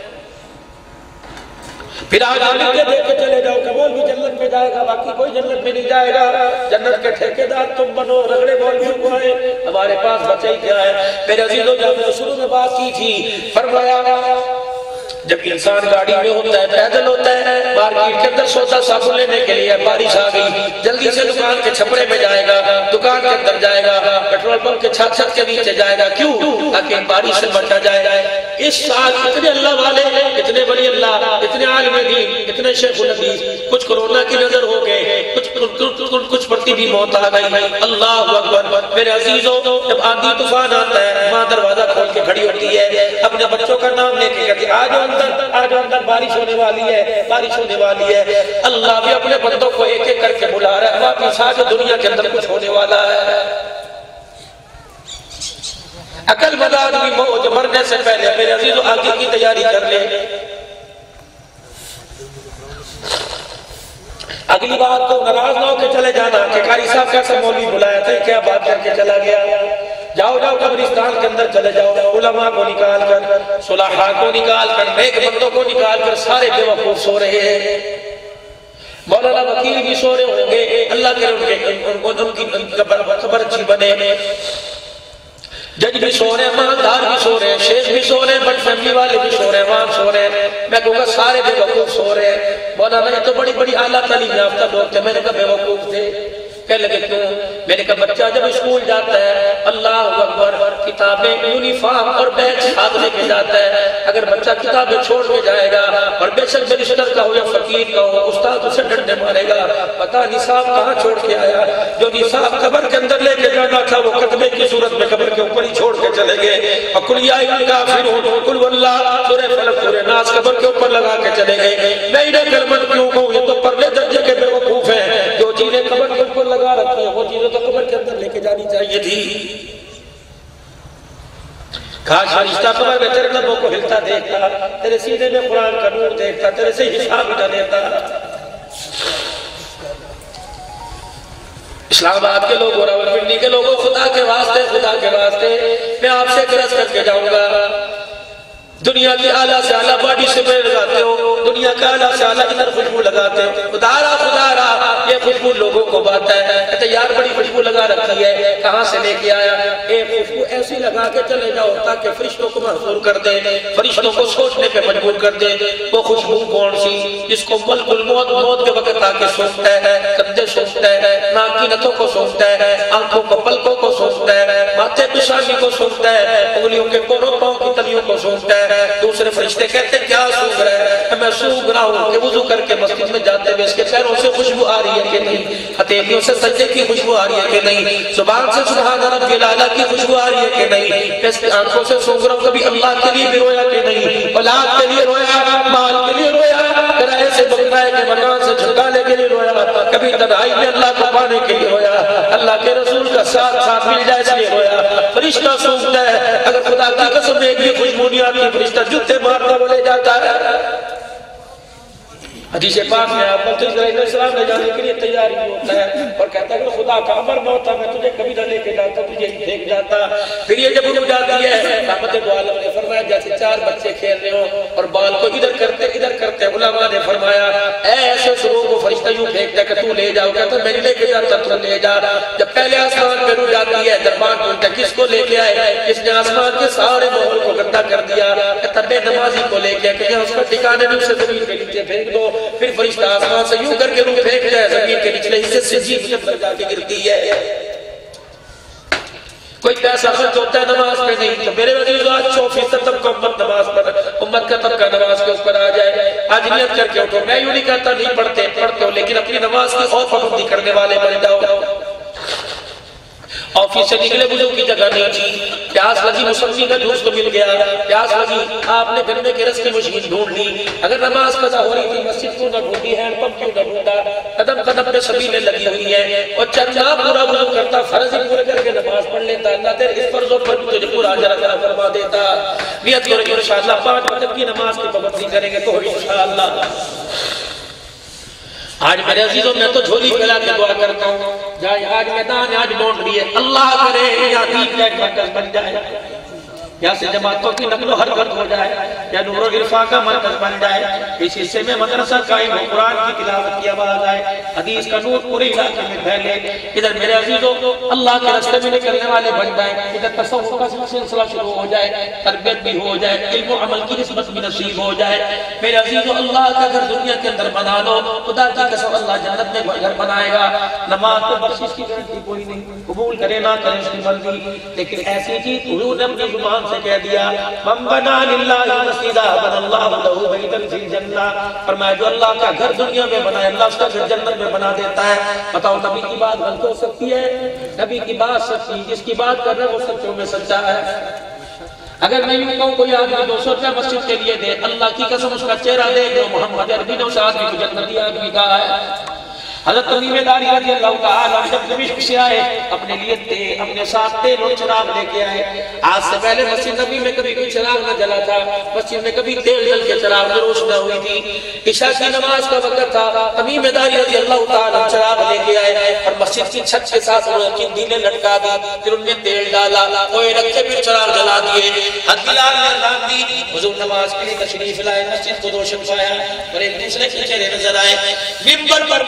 پھر آج لکھ کے دیکھ کے چلے جاؤ کہ مولوی جنت میں جائے گا، باقی کوئی جنت میں نہیں جائے گا، جنت کے ٹھیکیدار تم بنو، رگڑے مولویوں کو آئے، ہمارے پاس بچے ہی کیا ہے۔ میرے عزیزوں جب میں نے شروع میں بات کی تھی، فرمایا جب انسان گاڑی میں ہوتا ہے، پیدل ہوتا ہے، مارکیٹ کے اندر سودا صابن لینے کے لیے بارش آ گئی، جلدی سے دکان کے چھپڑے میں جائے گا، دکان کے اندر جائے گا، پیٹرول پمپ کے چھت کے نیچے جائے گا، کیوں؟ تاکہ بارش سے بچا جائے۔ اس سال اتنے اللہ والے، اتنے ولی اللہ، اتنے عالم دین، اتنے شیخ الحدیث، کچھ کورونا کی نظر ہو گئے، کچھ پرتی بھی موت آ گئی، اللہ اکبر۔ میرے عزیزوں جب آندھی طوفان آتا ہے، ماں دروازہ کھول کے کھڑی ہوتی ہے، اپنے بچوں کا نام لے کے کہتی ہے آج اندر بارش ہونے والی ہے، بارش ہونے والی ہے۔ اللہ بھی اپنے بندوں کو ایک ایک کر کے بلا رہا ہے، واپس آ جو دنیا کے اندر کچھ ہونے والا ہے۔ عقل مند آدمی موت مرنے سے پہلے میرے عزیزوں آگے کی تیاری کر لے۔ اگلی بات کو ناراض نہ ہو کے چلے جانا کہ قاری صاحب کیسا مولوی بلایا تھا، کیا بات کر کے چلا گیا۔ جاؤ قبرستان کے اندر چلے جاؤ، علماء کو نکال کر، صلحاء کو نکال کر، نیک بندوں کو نکال کر، سارے بے وقوف سو رہے ہیں، مولانا وکیل بھی سو رہے ہوں گے، اللہ کے ان کی قبر اچھی بنے۔ جج بھی سو رہے ہیں، مالدار بھی سو رہے ہیں، شیخ بھی سو رہے ہیں، بڑی فیملی والے بھی سو رہے ہیں، وہاں سو رہے ہیں. میں کہوں گا سارے بے وقوف سو رہے ہیں. مولانا یہ تو بڑی بڑی اعلیٰ تعلیم یافتہ لوگ تھے. میں نے کہا بے وقوف تھے. کہنے لگے کیوں؟ میں نے کہا بچہ جب اسکول جاتا ہے اللہ اکبر کتابیں یونیفارم اور بیگ ساتھ لے کے جاتا ہے. اگر بچہ کتابیں چھوڑ کے جائے گا اور بے شک بیرسٹر کا ہو یا فقیر کا ہو استاد اسے ڈنڈے مارے گا. پتہ نصاب کہاں چھوڑ کے آیا؟ جو نصاب قبر کے اندر لے کے جانا تھا وہ قطبے کی صورت میں قبر کے اوپر ہی چھوڑ کے چلے گئے. اور قل یا ایھا الکافرون قل واللہ سورہ فلق سورہ ناس قبر کے اوپر لگا کے چلے گئے. میں انہیں کلمت کیوں کہوں؟ یہ تو پرلے درجے کے بے وقوف ہیں. جو چیزیں قبر کے اوپر لگا رکھتے ہیں وہ چیزیں تو قبر کے اندر لے کے جانی چاہیے تھی. کاش فرشتہ قبر میں تیرے لبوں کو ہلتا دیکھتا، تیرے سینے میں قرآن کا نور دیکھتا، تیرے سے حساب نہ لیتا. اسلام آباد کے لوگوں راولپنڈی کے لوگوں خدا کے واسطے میں آپ سے عرض کر کے جاؤں گا. دنیا کی اعلیٰ سے اعلیٰ باڈی سپرے لگاتے ہو، دنیا کا اعلیٰ سے اعلیٰ ادھر خوشبو لگاتے ہو. خدا را یہ خوشبو لوگوں کو باتا ہے. کہتے یار بڑی خوشبو لگا رکھی ہے، کہاں سے لے کے آیا؟ ایک خوشبو ایسی لگا کے چلے جاؤ تاکہ فرشتوں کو محظور کر دے، فرشتوں کو سوچنے پہ مجبور کر دے. وہ خوشبو کون سی؟ جس کو ملک الموت موت کے وقت آ کے سونگتا ہے، کندھے سونگتا ہے، ناک کی نتوں کو سونگتا ہے، آنکھوں کو پلکوں کو سونگتا ہے، ماتھے پیشانی کو سونگتا ہے، انگلیوں کے پوروں پاؤں کی تلیوں کو سونگتا ہے. دوسرے فرشتے کہتے کیا سونگ رہا ہے؟ میں سونگ رہا ہوں کہ وضو کر کے مسجد میں جاتے ہوئے اس کے پیروں سے خوشبو آ رہی ہے کہ نہیں، ہتھیلیوں سے سجدے کی خوشبو آ رہی ہے کہ نہیں، زبان سے سبحان ربی الاعلیٰ کی خوشبو آ رہی ہے کہ نہیں. اس کی آنکھوں سے سونگ رہا ہوں کبھی اللہ کے لیے بھی رویا کہ نہیں، اولاد کے لیے رویا، مال کے لیے رویا، کرائے سے بکرائے کے مکان سے چھٹکانے کے لیے رویا، کبھی تنہائی میں اللہ کو پانے کے لیے رویا، اللہ کے رسول کا ساتھ مل جائے اس لیے رویا. فرشتہ سونگتا ہے. اگر خدا کی قسم ایک بھی خوشبو نہیں آتی فرشتہ جوتے مارتا وہ لے جاتا ہے. حدیث پاک میں آپ بلت علیہ السلام لے جانے کے لیے تیاری ہوتا ہے اور کہتا ہے کہ خدا کا امر نہ ہوتا میں تجھے کبھی نہ لے کے جاتا، تجھے ہی دیکھ جاتا. پھر یہ جب اڑ جاتی ہے رحمت دو عالم نے فرمایا جیسے چار بچے کھیل رہے ہوں اور بال کو ادھر کرتے علماء نے فرمایا ایسے سروں کو فرشتہ یوں پھینکتا ہے کہ تو لے جاؤ. کہتا میں نہیں لے کے جاتا، تو لے جا. جب پہلے آسمان پہ اڑ جاتی ہے دربان پہنچتا کس کو لے کے آئے؟ جس نے آسمان کے سارے ماحول کو گندا کر دیا. کہتا بے نمازی کو لے کے کہ اس کا ٹھکانے میں اسے زمین کے نیچے پھینک دو. پھر فرشتہ آسمان سے یوں کر کے روح پھینک جائے زمین کے نچلے حصے سے جیب جب جا کے گرتی ہے. کوئی پیسہ خرچ ہوتا ہے نماز پہ نہیں. تو میرے عزیزو آج 100% طبقہ امت نماز پر، امت کا طبقہ نماز کے اوپر آ جائے. آج نیت کر کے اٹھو. میں یوں نہیں کہتا نہیں پڑھتے ہو، لیکن اپنی نماز کی اور پابندی کرنے والے بن جاؤ. آفس سے نکلے وضو کی جگہ نہیں تھی، پیاس لگی مسلمی کا جوس تو مل گیا، پیاس لگی آپ نے گرنے کے رس کی مشین ڈھونڈ لی. اگر نماز قضا ہو رہی تھی مسجد کیوں نہ ڈھونڈی، ہینڈ پمپ کیوں نہ ڈھونڈا؟ قدم قدم پہ سبیلیں لگی ہوئی ہیں اور چندہ پورا وضو کرتا، فرض ہی پورے کر کے نماز پڑھ لیتا. اللہ تیرے اس فرضوں پر بھی تجھے پورا اجر عطا فرما دیتا. نیت کریں گے انشاءاللہ 5 وقت کی نماز کی پابندی کریں گے تو انشاءاللہ. آج میرے عزیزوں میں تو جھولی پھیلا کے دعا کرتا ہوں جائے آج میدان آج باؤنڈری ہے، اللہ کرے یا دین کا ایک مرکز بن جائے، یا سے جماعتوں کی نقل و حرکت ہو جائے، یا نور و عرفان کا مرکز بن جائے. اس حصے میں مدرسہ قائم ہو، قرآن کی تلاوت کی آواز آئے، حدیث کا نور پورے علاقے میں پھیلے. ادھر میرے عزیزوں اللہ کے راستے میں نکلنے والے بن جائیں، ادھر تصوف کا سلسلہ شروع ہو جائے، تربیت بھی ہو جائے، علم و عمل کی نسبت بھی نصیب ہو جائے. میرے عزیزوں اللہ کا گھر دنیا کے اندر بنا لو، خدا کی قسم اللہ جنت میں گھر بنائے گا. نماز تو بخشش کی گارنٹی کوئی نہیں، قبول کرے نہ کرے اس کی مرضی، لیکن ایسی چیز حضور نے اپنی زبان سے کہہ دیا من بنا للہ مسجدا بنا اللہ لہ بیتا فی الجنہ. فرمایا جو اللہ کا گھر دنیا میں بنائے اللہ اس کا گھر جنت میں بنا دیتا ہے. بتاؤ نبی کی بات غلط ہو سکتی ہے؟ نبی کی بات سچی، جس کی بات کر رہے ہیں وہ سچوں میں سچا ہے. اگر میں یوں کہوں کوئی آدمی 200 روپے مسجد کے لیے دے، اللہ کی قسم اس کا چہرہ دے جو محمد عربی نے اس آدمی کو جنتی آدمی کہا ہے. حضرت تمیم داری رضی اللہ تعالیٰ جب دمشق سے آئے اپنے لیے اپنے ساتھ تیل اور چراغ لے کے آئے. آج سے پہلے مسجد نبی میں کبھی کوئی چراغ نہ جلا تھا، مسجد میں کبھی تیل جل کے چراغ میں روشن ہوئی تھی. عشاء کی نماز کا وقت تھا، تمیم داری رضی اللہ تعالیٰ چراغ لے کے آئے اور مسجد کی چھت کے ساتھ انہوں نے قندیلیں لٹکا دی، پھر ان میں تیل ڈالا، کوئی رکھے پھر چراغ جلا دیے. حضرت بلال نے اذان دی، حضور نماز کے لیے تشریف لائے، مسجد کو روشن پایا اور ایک دوسرے کے چہرے نظر آئے. منبر پر بھی آئے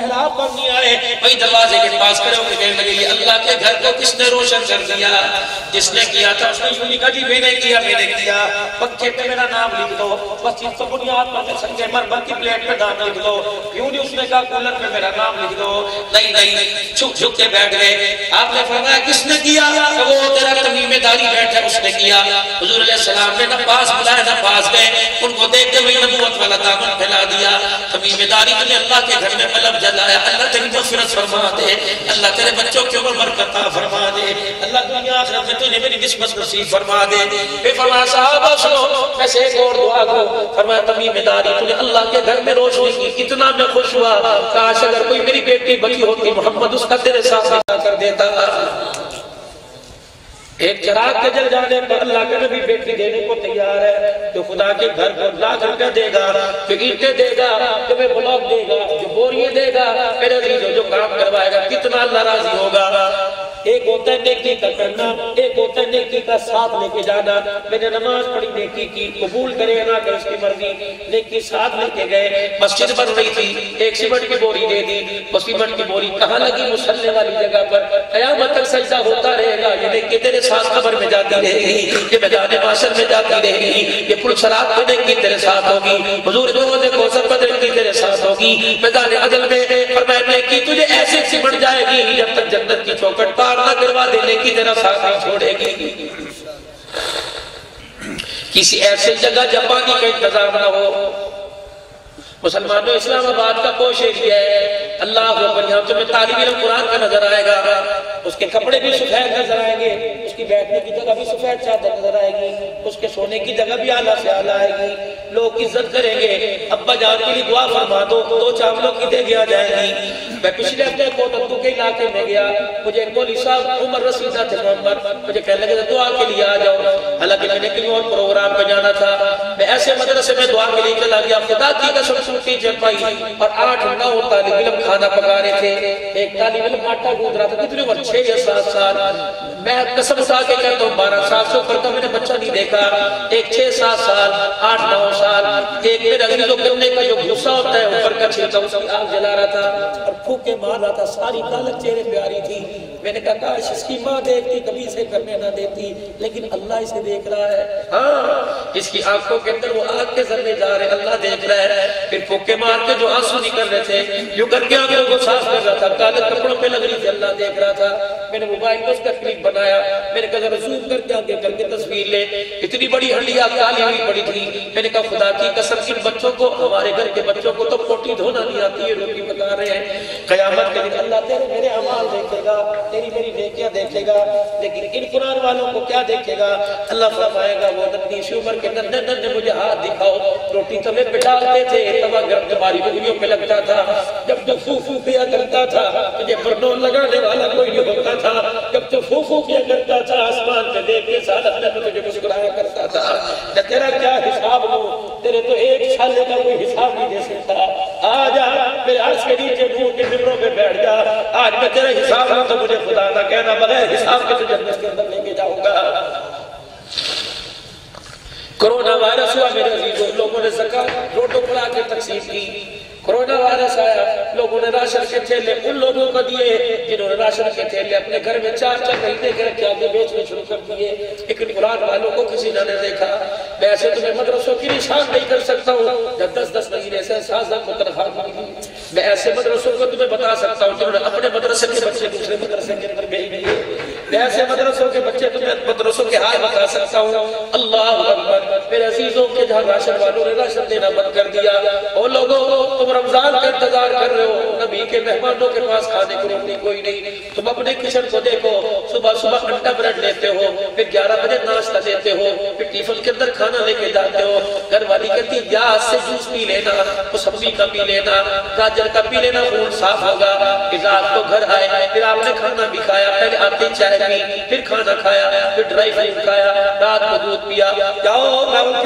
محراب پر نہیں آئے، وہی دروازے کے پاس کھڑے ہو کے کہنے لگے یہ اللہ کے گھر کو کس نے روشن کر دیا؟ جس نے کیا تھا اس نے یوں کہا جی میں نے کیا، پنکھے پہ میرا نام لکھ دو، مسجد کی بنیاد پر سنگ مرمر کی پلیٹ پہ نام لکھ دو، کیوں نہیں اس نے کہا کولر پہ میرا نام لکھ دو؟ نہیں، چھک چھک کے بیٹھ گئے۔ آپ نے فرمایا کس نے کیا؟ وہ تیرا تمیم داری بیٹھا اس نے کیا۔ حضور علیہ السلام نے نہ پاس بلایا نہ پاس گئے، ان کو دیکھ کے وہی نبوت والا دامن پھیلا دیا۔ تمیم داری نے اللہ کے گھر میں ملب جلایا، اللہ تیری مغفرت فرما دے، اللہ تیرے بچوں کی عمر برکت فرما دے، اللہ دنیا آخرت میں تجھے میری نسبت نصیب فرما دے۔ پھر فرمایا صحابہ سنو، ویسے ایک اور دعا کرو۔ فرمایا تمیم داری تو نے اللہ کے گھر میں روشنی کی، اتنا میں خوش ہوا، کاش اگر کوئی میری بیٹی بچی ہوتی محمد اس کا تیرے ساتھ کر دیتا۔ ایک چراغ کے جل جانے پر اللہ کا نبی بیٹی دینے کو تیار ہے، جو خدا کے گھر کو لاکھ روپے دے گا، جو اینٹیں دے گا، جو بلاک دے گا، جو بوریے دے گا، میرے عزیزو جو کام کروائے گا، کتنا اللہ راضی ہوگا۔ ایک ہوتا ہے نیکی کا کرنا، ایک ہوتا ہے نیکی کا ساتھ لے کے جانا۔ میں نے نماز پڑھی نیکی کی، قبول کرے نہ کہ اس کی مرضی، نیکی ساتھ لے کے گئے، مسجد بن رہی تھی، ایک سیمنٹ کی بوری دے دی، وہ سیمنٹ کی بوری کہاں لگی؟ مصلی والی جگہ پر، قیامت تک سجدہ ہوتا رہے گا، یہ نیکی تیرے ساتھ قبر میں جاتی رہے گی، یہ میدان معاشر میں جاتی رہے گی، یہ پل صراط میں نیکی تیرے ساتھ ہوگی، حضور روزے کوثر پر نیکی تیرے ساتھ ہوگی، میدان عدل میں فرمایا نیکی تجھے ایسے سمٹ جائے گی جب تک جنت کی چوکھٹ پار نہ کروا دینے کی تیرا ساتھ نہیں چھوڑے گی۔ کسی ایسے جگہ جب پانی کا انتظام نہ ہو، مسلمانوں اسلام آباد کا پوش ایریا ہے، اللہ اکبر، یہاں تمہیں طالب علم قرآن کا نظر آئے گا، اس کے کپڑے بھی سفید نظر آئیں گے، اس کی بیٹھنے کی جگہ بھی سفید چادر نظر آئے گی، اس کے سونے کی جگہ بھی اعلیٰ سے اعلیٰ آئے گی، لوگ عزت کریں گے، ابا جان کے لیے دعا فرما دو، 2 چاولوں کی دے گیا جائے گی۔ میں پچھلے ہفتے کوٹندو کے علاقے میں گیا، مجھے ایک مولوی صاحب عمر رسیدہ تھے محمد، مجھے کہنے لگے دعا کے لیے آ جاؤ، حالانکہ میں نے کہیں اور پروگرام پہ جانا تھا، میں ایسے مدرسے میں دعا کے لیے چلا گیا، خدا کی قسم سنتی چرپائی اور 8-9 طالب علم کھانا پکا رہے تھے، ایک طالب علم آٹا گوندھ رہا تھا، کتنی عمر 6 یا 7 سال، میں قسم اٹھا کے کہتا ہوں 12 سال سے اوپر کا میں نے بچہ نہیں دیکھا، ایک 6-7 سال، 8-9 سال، ایک میرے عزیزوں کرنے کا جو غصہ ہوتا ہے اوپر کا چھلکا اس کی آگ جلا رہا تھا اور پھوکے مار رہا تھا، ساری کالک چہرے پہ آ رہی تھی۔ میں نے کہا کاش اس کی ماں دیکھتی کبھی اسے کرنے نہ دیتی، لیکن اللہ اسے دیکھ رہا ہے، ہاں اس کی آنکھوں کے اندر وہ آگ کے ذرے جا رہے، اللہ دیکھ رہا ہے۔ پھر پھوکے مار کے جو آنسو نکل رہے تھے، یوں کر کے آنکھوں کو صاف کر رہا تھا، کالک کپڑوں پہ لگ رہی تھی، اللہ دیکھ رہا تھا۔ میں نے موبائل پر اس کا کلپ بنایا، میں نے کہا ذرا زوم کر کے آگے کر کے تصویر لے، اتنی بڑی ہنڈیا کالی ہوئی پڑی تھی۔ میں نے کہا خدا کی قسم ان بچوں کو، ہمارے گھر کے بچوں کو تو پوٹی دھونا نہیں آتی ہے، روٹی پکا رہے ہیں، قیامت کے دن اللہ تیرے میرے اعمال دیکھے گا، تیری میری نیکیاں دیکھے گا، لیکن ان قرآن والوں کو کیا دیکھے گا؟ اللہ فرمائے گا وہ ننھی سی عمر کے ننھے مجھے ہاتھ دکھاؤ، روٹی توے پہ ڈالتے تھے، توا گرم تمہاری انگلیوں پہ لگتا تھا، جب تو فو فو کیا کرتا تھا تجھے پرنون لگانے والا کوئی نہیں ہوتا تھا، جب تو فو فو کیا کرتا تھا آسمان پہ دیکھ کے سالت میں تجھے مسکرایا کرتا تھا، نہ تیرا کیا حساب لوں، تیرے تو ایک چھالے کا کوئی حساب نہیں دے سکتا، آ جا میرے عرش کے نیچے نور کے ممبروں پہ بیٹھ جا، آج میں تیرا حساب ہوں تو مجھے خدا نہ کہنا، بغیر حساب کے تجھے جنت کے اندر لے کے جاؤں گا۔ کرونا وائرس ہوا میرے عزیزوں، لوگوں نے زکاۃ روڈوں پر آ کے تقسیم کی، کرونا وائرس آیا، لوگوں نے راشن کے تھیلے ان لوگوں کو دیے جنہوں نے راشن کے تھیلے اپنے گھر میں 4-4 مہینے کے رکھے آگے بیچنے شروع کر دیے، لیکن قرآن والوں کو کسی نے دیکھا۔ میں ایسے تمہیں مدرسوں کی نشان نہیں کر سکتا ہوں جب 10-10 مہینے سے سازہ کو تنخواہ ملی، میں ایسے مدرسوں کو تمہیں بتا سکتا ہوں جنہوں نے اپنے مدرسے کے بچے دوسرے مدرسے کے اندر بھیج دیے، میں ایسے مدرسوں کے بچے تمہیں مدرسوں کے حال بتا سکتا ہوں۔ اللہ اکبر، میرے عزیزوں کے جہاں راشن والوں نے راشن دینا بند کر دیا، اور لوگوں تم رمضان کا انتظار کر رہے ہو، نبی کے مہمانوں کے پاس کھانے کو روٹی کوئی نہیں، تم اپنے کچن کو دیکھو، صبح صبح انڈا بریڈ لیتے ہو، پھر 11 بجے ناشتہ دیتے ہو، پھر ٹیفن کے اندر کھانا لے کے جاتے ہو، گھر والی کہتی پیاز سے جوس پی لینا، موسمی کا پی لینا، گاجر کا پی لینا، خون صاف ہوگا۔ پھر رات کو گھر آئے، پھر آپ نے کھانا بھی کھایا، پہلے آتے چائے پی، پھر کھانا کھایا، پھر ڈرائی فروٹ کھایا، رات کو دودھ پیا، جاؤ راول پنڈی کے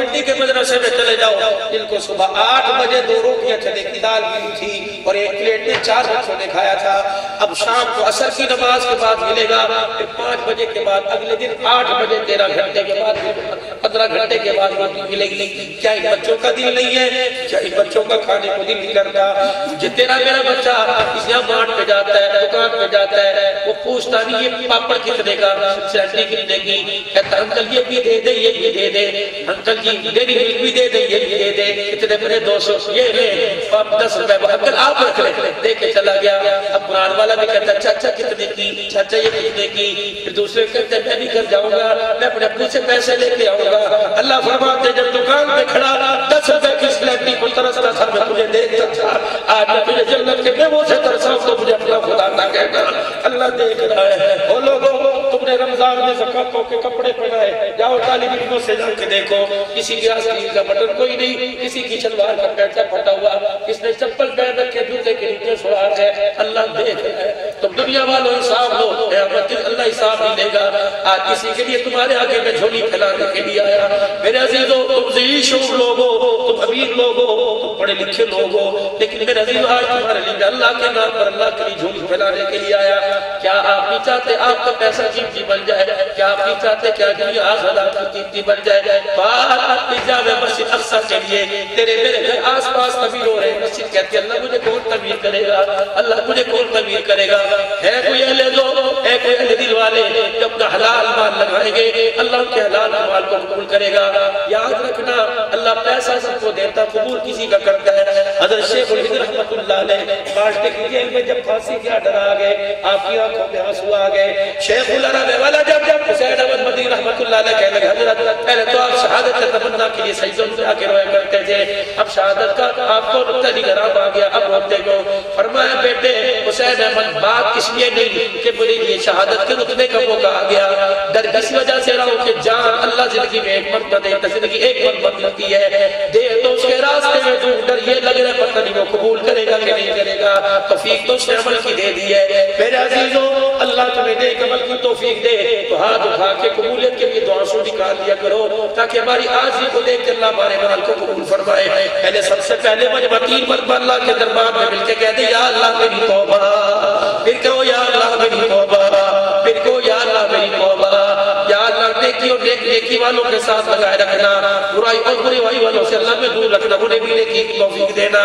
مدرسے میں چلے جاؤ، ان کو صبح 8 بجے 2 روٹیاں چنے کی دال ملی تھی اور ایک پلیٹ میں 4 بچوں نے کھایا تھا۔ اب شام کو عصر کی نماز کے بعد ملے گا، پھر 5 بجے کے بعد اگلے دن 8 بجے 13 گھنٹے کے بعد 15 گھنٹے کے بعد روٹی ملے گی۔ کیا ان بچوں کا دل نہیں ہے؟ کیا ان بچوں کا کھانے کو دل نہیں کرتا؟ جو تیرا میرا بچہ اس یہاں مارٹ پہ جاتا ہے، دکان پہ جاتا ہے، وہ پوچھتا نہیں یہ پاپڑ کتنے کا، سینڈی کتنے کی، کہتا انکل یہ بھی دے دے، یہ بھی دے دے، انکل جی ڈیری ملک بھی دے دے، یہ بھی دے دے، کتنے بڑے 200 یہ لے، آپ 10 روپے انکل آپ رکھ لے، دے کے چلا گیا۔ اب قرآن والا بھی کہتا چاچا کتنے کی، چاچا یہ کتنے کی، پھر دوسرے کہتے میں بھی گھر جاؤں گا، میں اپنے ابو سے پیسے لے کے آؤں گا۔ اللہ فرماتے جب دکان پہ کھڑا 10 روپے کی سلیٹی کو ترستا تھا میں تجھے دیکھتا تھا، آج میں تجھے جنت کے میووں سے ترساؤں تو مجھے اپنا خدا نہ کہنا۔ اللہ دیکھ رہا ہے۔ او لوگوں تم نے رمضان میں زکاتوں کے کپڑے پہنائے، جاؤ طالب علموں سے جا کے دیکھو، کسی کی آستین کا بٹن کوئی نہیں، کسی کی شلوار کا پیچا پھٹا ہوا، کس نے چپل پہن رکھے جوتے کے نیچے سوار ہے۔ اللہ دیکھ رہا ہے۔ تم دنیا والوں حساب لو، قیامت دن اللہ حساب نہیں لے گا۔ آج کسی کے لیے تمہارے آگے میں جھولی پھیلانے کے لیے آیا۔ میرے عزیزو تم ذی شعور لوگ ہو، تم امیر لوگ ہو، تم پڑھے لکھے لوگ ہو، لیکن میرے عزیزو آج تمہارے لیے اللہ کے نام پر اللہ کے لیے جھولی پھیلانے کے لیے آیا۔ کیا آپ نہیں چاہتے آپ کا پیسہ قیمتی بن جائے؟ کیا آپ نہیں چاہتے کیا دنیا آخرت کی قیمتی بن جائے؟ بات جامع مسجد اقصی کے لیے تیرے میرے گھر آس پاس تعمیر ہو رہے ہیں، مسجد کہتی ہے اللہ مجھے کون تعمیر کرے گا، اللہ مجھے کون تعمیر کرے گا؟ ہے کوئی اہل ذوق، ہے کوئی اہل دل والے جو اپنا حلال مال لگائیں گے، اللہ ان کے حلال مال کو قبول کرے گا۔ یاد رکھنا اللہ پیسہ سب کو دیتا، قبول کسی کا کرتا ہے۔ حضرت شیخ الہند رحمت اللہ علیہ ماشتے کی جیل میں جب پھانسی کیا ڈرا گئے، آپ کی آنکھوں میں آنسو آ گئے۔ شیخ العرب والا جب حسین احمد مدنی رحمت اللہ علیہ کہنے لگے حضرت پہلے تو آپ شہادت کا تمنا کے لیے سجدوں میں آ کے رویا کرتے تھے، اب شہادت کا آپ کو تلی گرام آ گیا، اب روتے کو۔ فرمایا بیٹے حسین احمد بات اس لیے نہیں کہ میرے لیے شہادت کے رتبے کا موقع آ گیا، ڈر کس وجہ سے رہا ہوں کہ جان اللہ زندگی میں ایک مرتبہ دیتا، زندگی ایک مرتبہ ملتی ہے، دے تو اس کے راستے میں دوں، ڈر یہ لگ رہا ہے پتہ نہیں وہ قبول کرے گا کہ نہیں کرے گا۔ توفیق تو اس نے عمل کی دے دی ہے۔ میرے عزیزو اللہ تمہیں نیک عمل کی توفیق دے تو ہاتھ اٹھا کے قبولیت کے لیے دعا سو نکال دیا کرو تاکہ ہماری عاجزی کو دیکھ کے اللہ ہمارے عمل کو قبول فرمائے۔ پہلے سب سے پہلے مجمع 3 مرتبہ اللہ کے دربار میں مل کے کہتے یا اللہ میری توبہ، پھر کہو یا اللہ میری توبہ، پھر کہو یا اللہ میری توبہ، یا اللہ نیکی اور نیکی والوں کے ساتھ لگائے رکھنا، برائی اور برائی والوں سے اللہ میں دور رکھنا، انہیں بھی نیکی کی توفیق دینا۔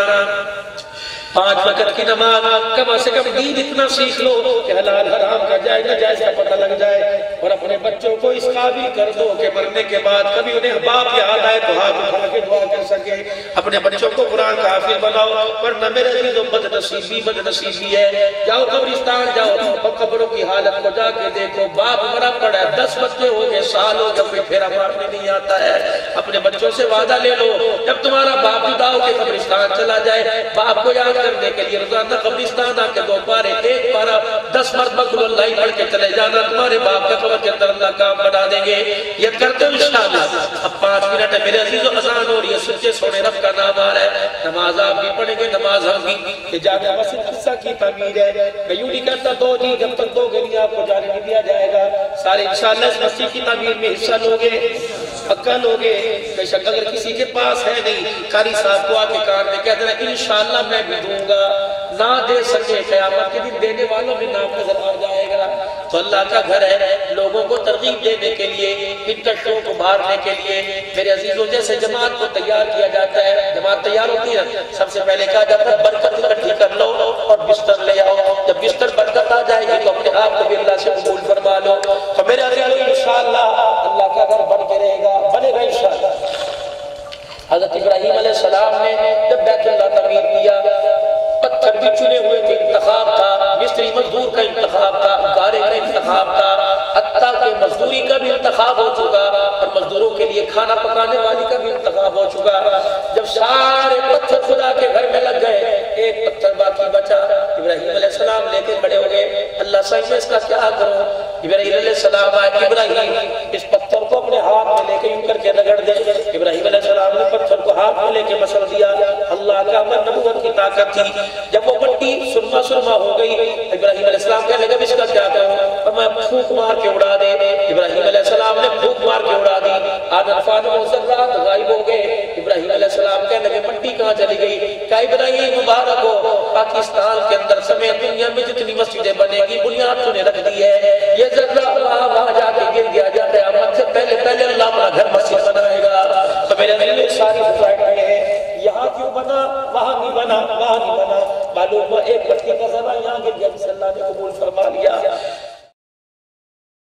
5 وقت کی نماز کم سے کم دین اتنا سیکھ لو کہ حلال حرام کا جائز ناجائز کا پتہ لگ جائے، اور اپنے بچوں کو اس قابل کر دو کہ مرنے کے بعد کبھی انہیں باپ یاد آئے تو ہاتھ اٹھا کے دعا کر سکے۔ اپنے بچوں کو قرآن کا حافظ بناؤ، ورنہ میرے عزیزو بد نصیبی ہے۔ جاؤ قبرستان جاؤ اور قبروں کی حالت کو جا کے دیکھو، باپ مرا پڑا ہے، 10 بچے ہو گئے، سال ہو گئے، کوئی پھیرا مارنے نہیں آتا ہے۔ اپنے بچوں سے وعدہ لے لو جب تمہارا باپ جدا ہو کے قبرستان چلا جائے، باپ کو یاد کرنے کے لیے روزانہ قبرستان آ کے 2 پارے 1 پارا 10 مرتبہ قل اللہ پڑھ کے چلے جانا، تمہارے باپ کا قبر کے اندر اللہ کام بنا دیں گے۔ یہ کرتے ہو انشاءاللہ۔ اب 5 منٹ ہے میرے عزیزو، اذان ہو رہی ہے، سچے سونے رب کا نام آ رہا ہے، نماز آپ بھی پڑھیں گے، نماز ہم بھی کہ جامع مسجد اقصی کی تعمیر ہے۔ میں یوں نہیں کہتا 2 جی جب تک 2 گلی آپ کو جانے نہیں دیا جائے گا، سارے انشاءاللہ اس مسجد کی تعمیر میں حصہ لوگے، پکا لوگے۔ بے شک اگر کسی کے پاس ہے نہیں، قاری صاحب کو آ کے کار میں کہہ دینا انشاءاللہ میں بھی دوں گا، نہ دے سکے قیامت کے دن دینے والوں میں نام نظر آ جائے گا۔ تو اللہ کا گھر ہے، لوگوں کو ترغیب دینے کے لیے، ان کشتوں کو مارنے کے لیے۔ میرے عزیزوں جیسے جماعت کو تیار کیا جاتا ہے، جماعت تیار ہوتی ہے، سب سے پہلے کہا جاتا ہے برکت اکٹھی کر لو اور بستر لے آؤ، جب بستر برکت آ جائے گی تو اپنے آپ کو بھی اللہ سے قبول فرما لو۔ تو میرے عزیزوں انشاءاللہ اللہ کا گھر بن کے رہے گا، بنے گا انشاءاللہ۔ حضرت ابراہیم علیہ السلام نے جب بیت اللہ تعمیر کیا، پتھر بھی چنے ہوئے تھے، انتخاب تھا، مستری مزدور کا انتخاب تھا، گارے کا انتخاب تھا، حتیٰ کہ مزدوری کا بھی انتخاب ہو چکا اور مزدوروں کے لیے کھانا پکانے والی کا بھی انتخاب ہو چکا۔ جب سارے پتھر خدا کے گھر میں لگ گئے، ایک پتھر باقی بچا، ابراہیم علیہ السلام لے کے کھڑے ہو گئے، اللہ صاحب میں اس کا کیا کروں؟ ابراہیم علیہ السلام آئے، ابراہیم اس پتھر کو اپنے ہاتھ میں لے کے یوں کر کے رگڑ دے۔ ابراہیم علیہ السلام نے پتھر کو ہاتھ میں لے کے مسل دیا، اللہ کا عمل نبوت کی طاقت تھی۔ جب وہ مٹی سرما سرما ہو گئی، ابراہیم علیہ السلام کہنے لگا اس کا کیا کروں؟ اور میں پھونک مار کے اڑا دے۔ ابراہیم علیہ السلام نے پھونک مار کے اڑا دی، آدم فاطمہ و ذرات غائب ہو گئے. ابراہیم علیہ السلام کہنے لگے مٹی کہاں چلی گئی؟ کہا ابراہیم مبارک ہو، پاکستان کے اندر سمیت دنیا میں جتنی مسجدیں بنے گی بنیاد تو نے رکھ دی ہے. یہ ذرہ وہاں جا کے گر گیا جا قیامت سے پہلے اللہ اپنا گھر مسجد بنائے گا. تو میرے دل میں ساری سوسائٹی ہے، یہاں کیوں بنا وہاں نہیں بنا، وہاں نہیں بنا. معلوم ہوا ایک بچے کا ذرا یہاں گر گیا جسے اللہ نے قبول فرما لیا.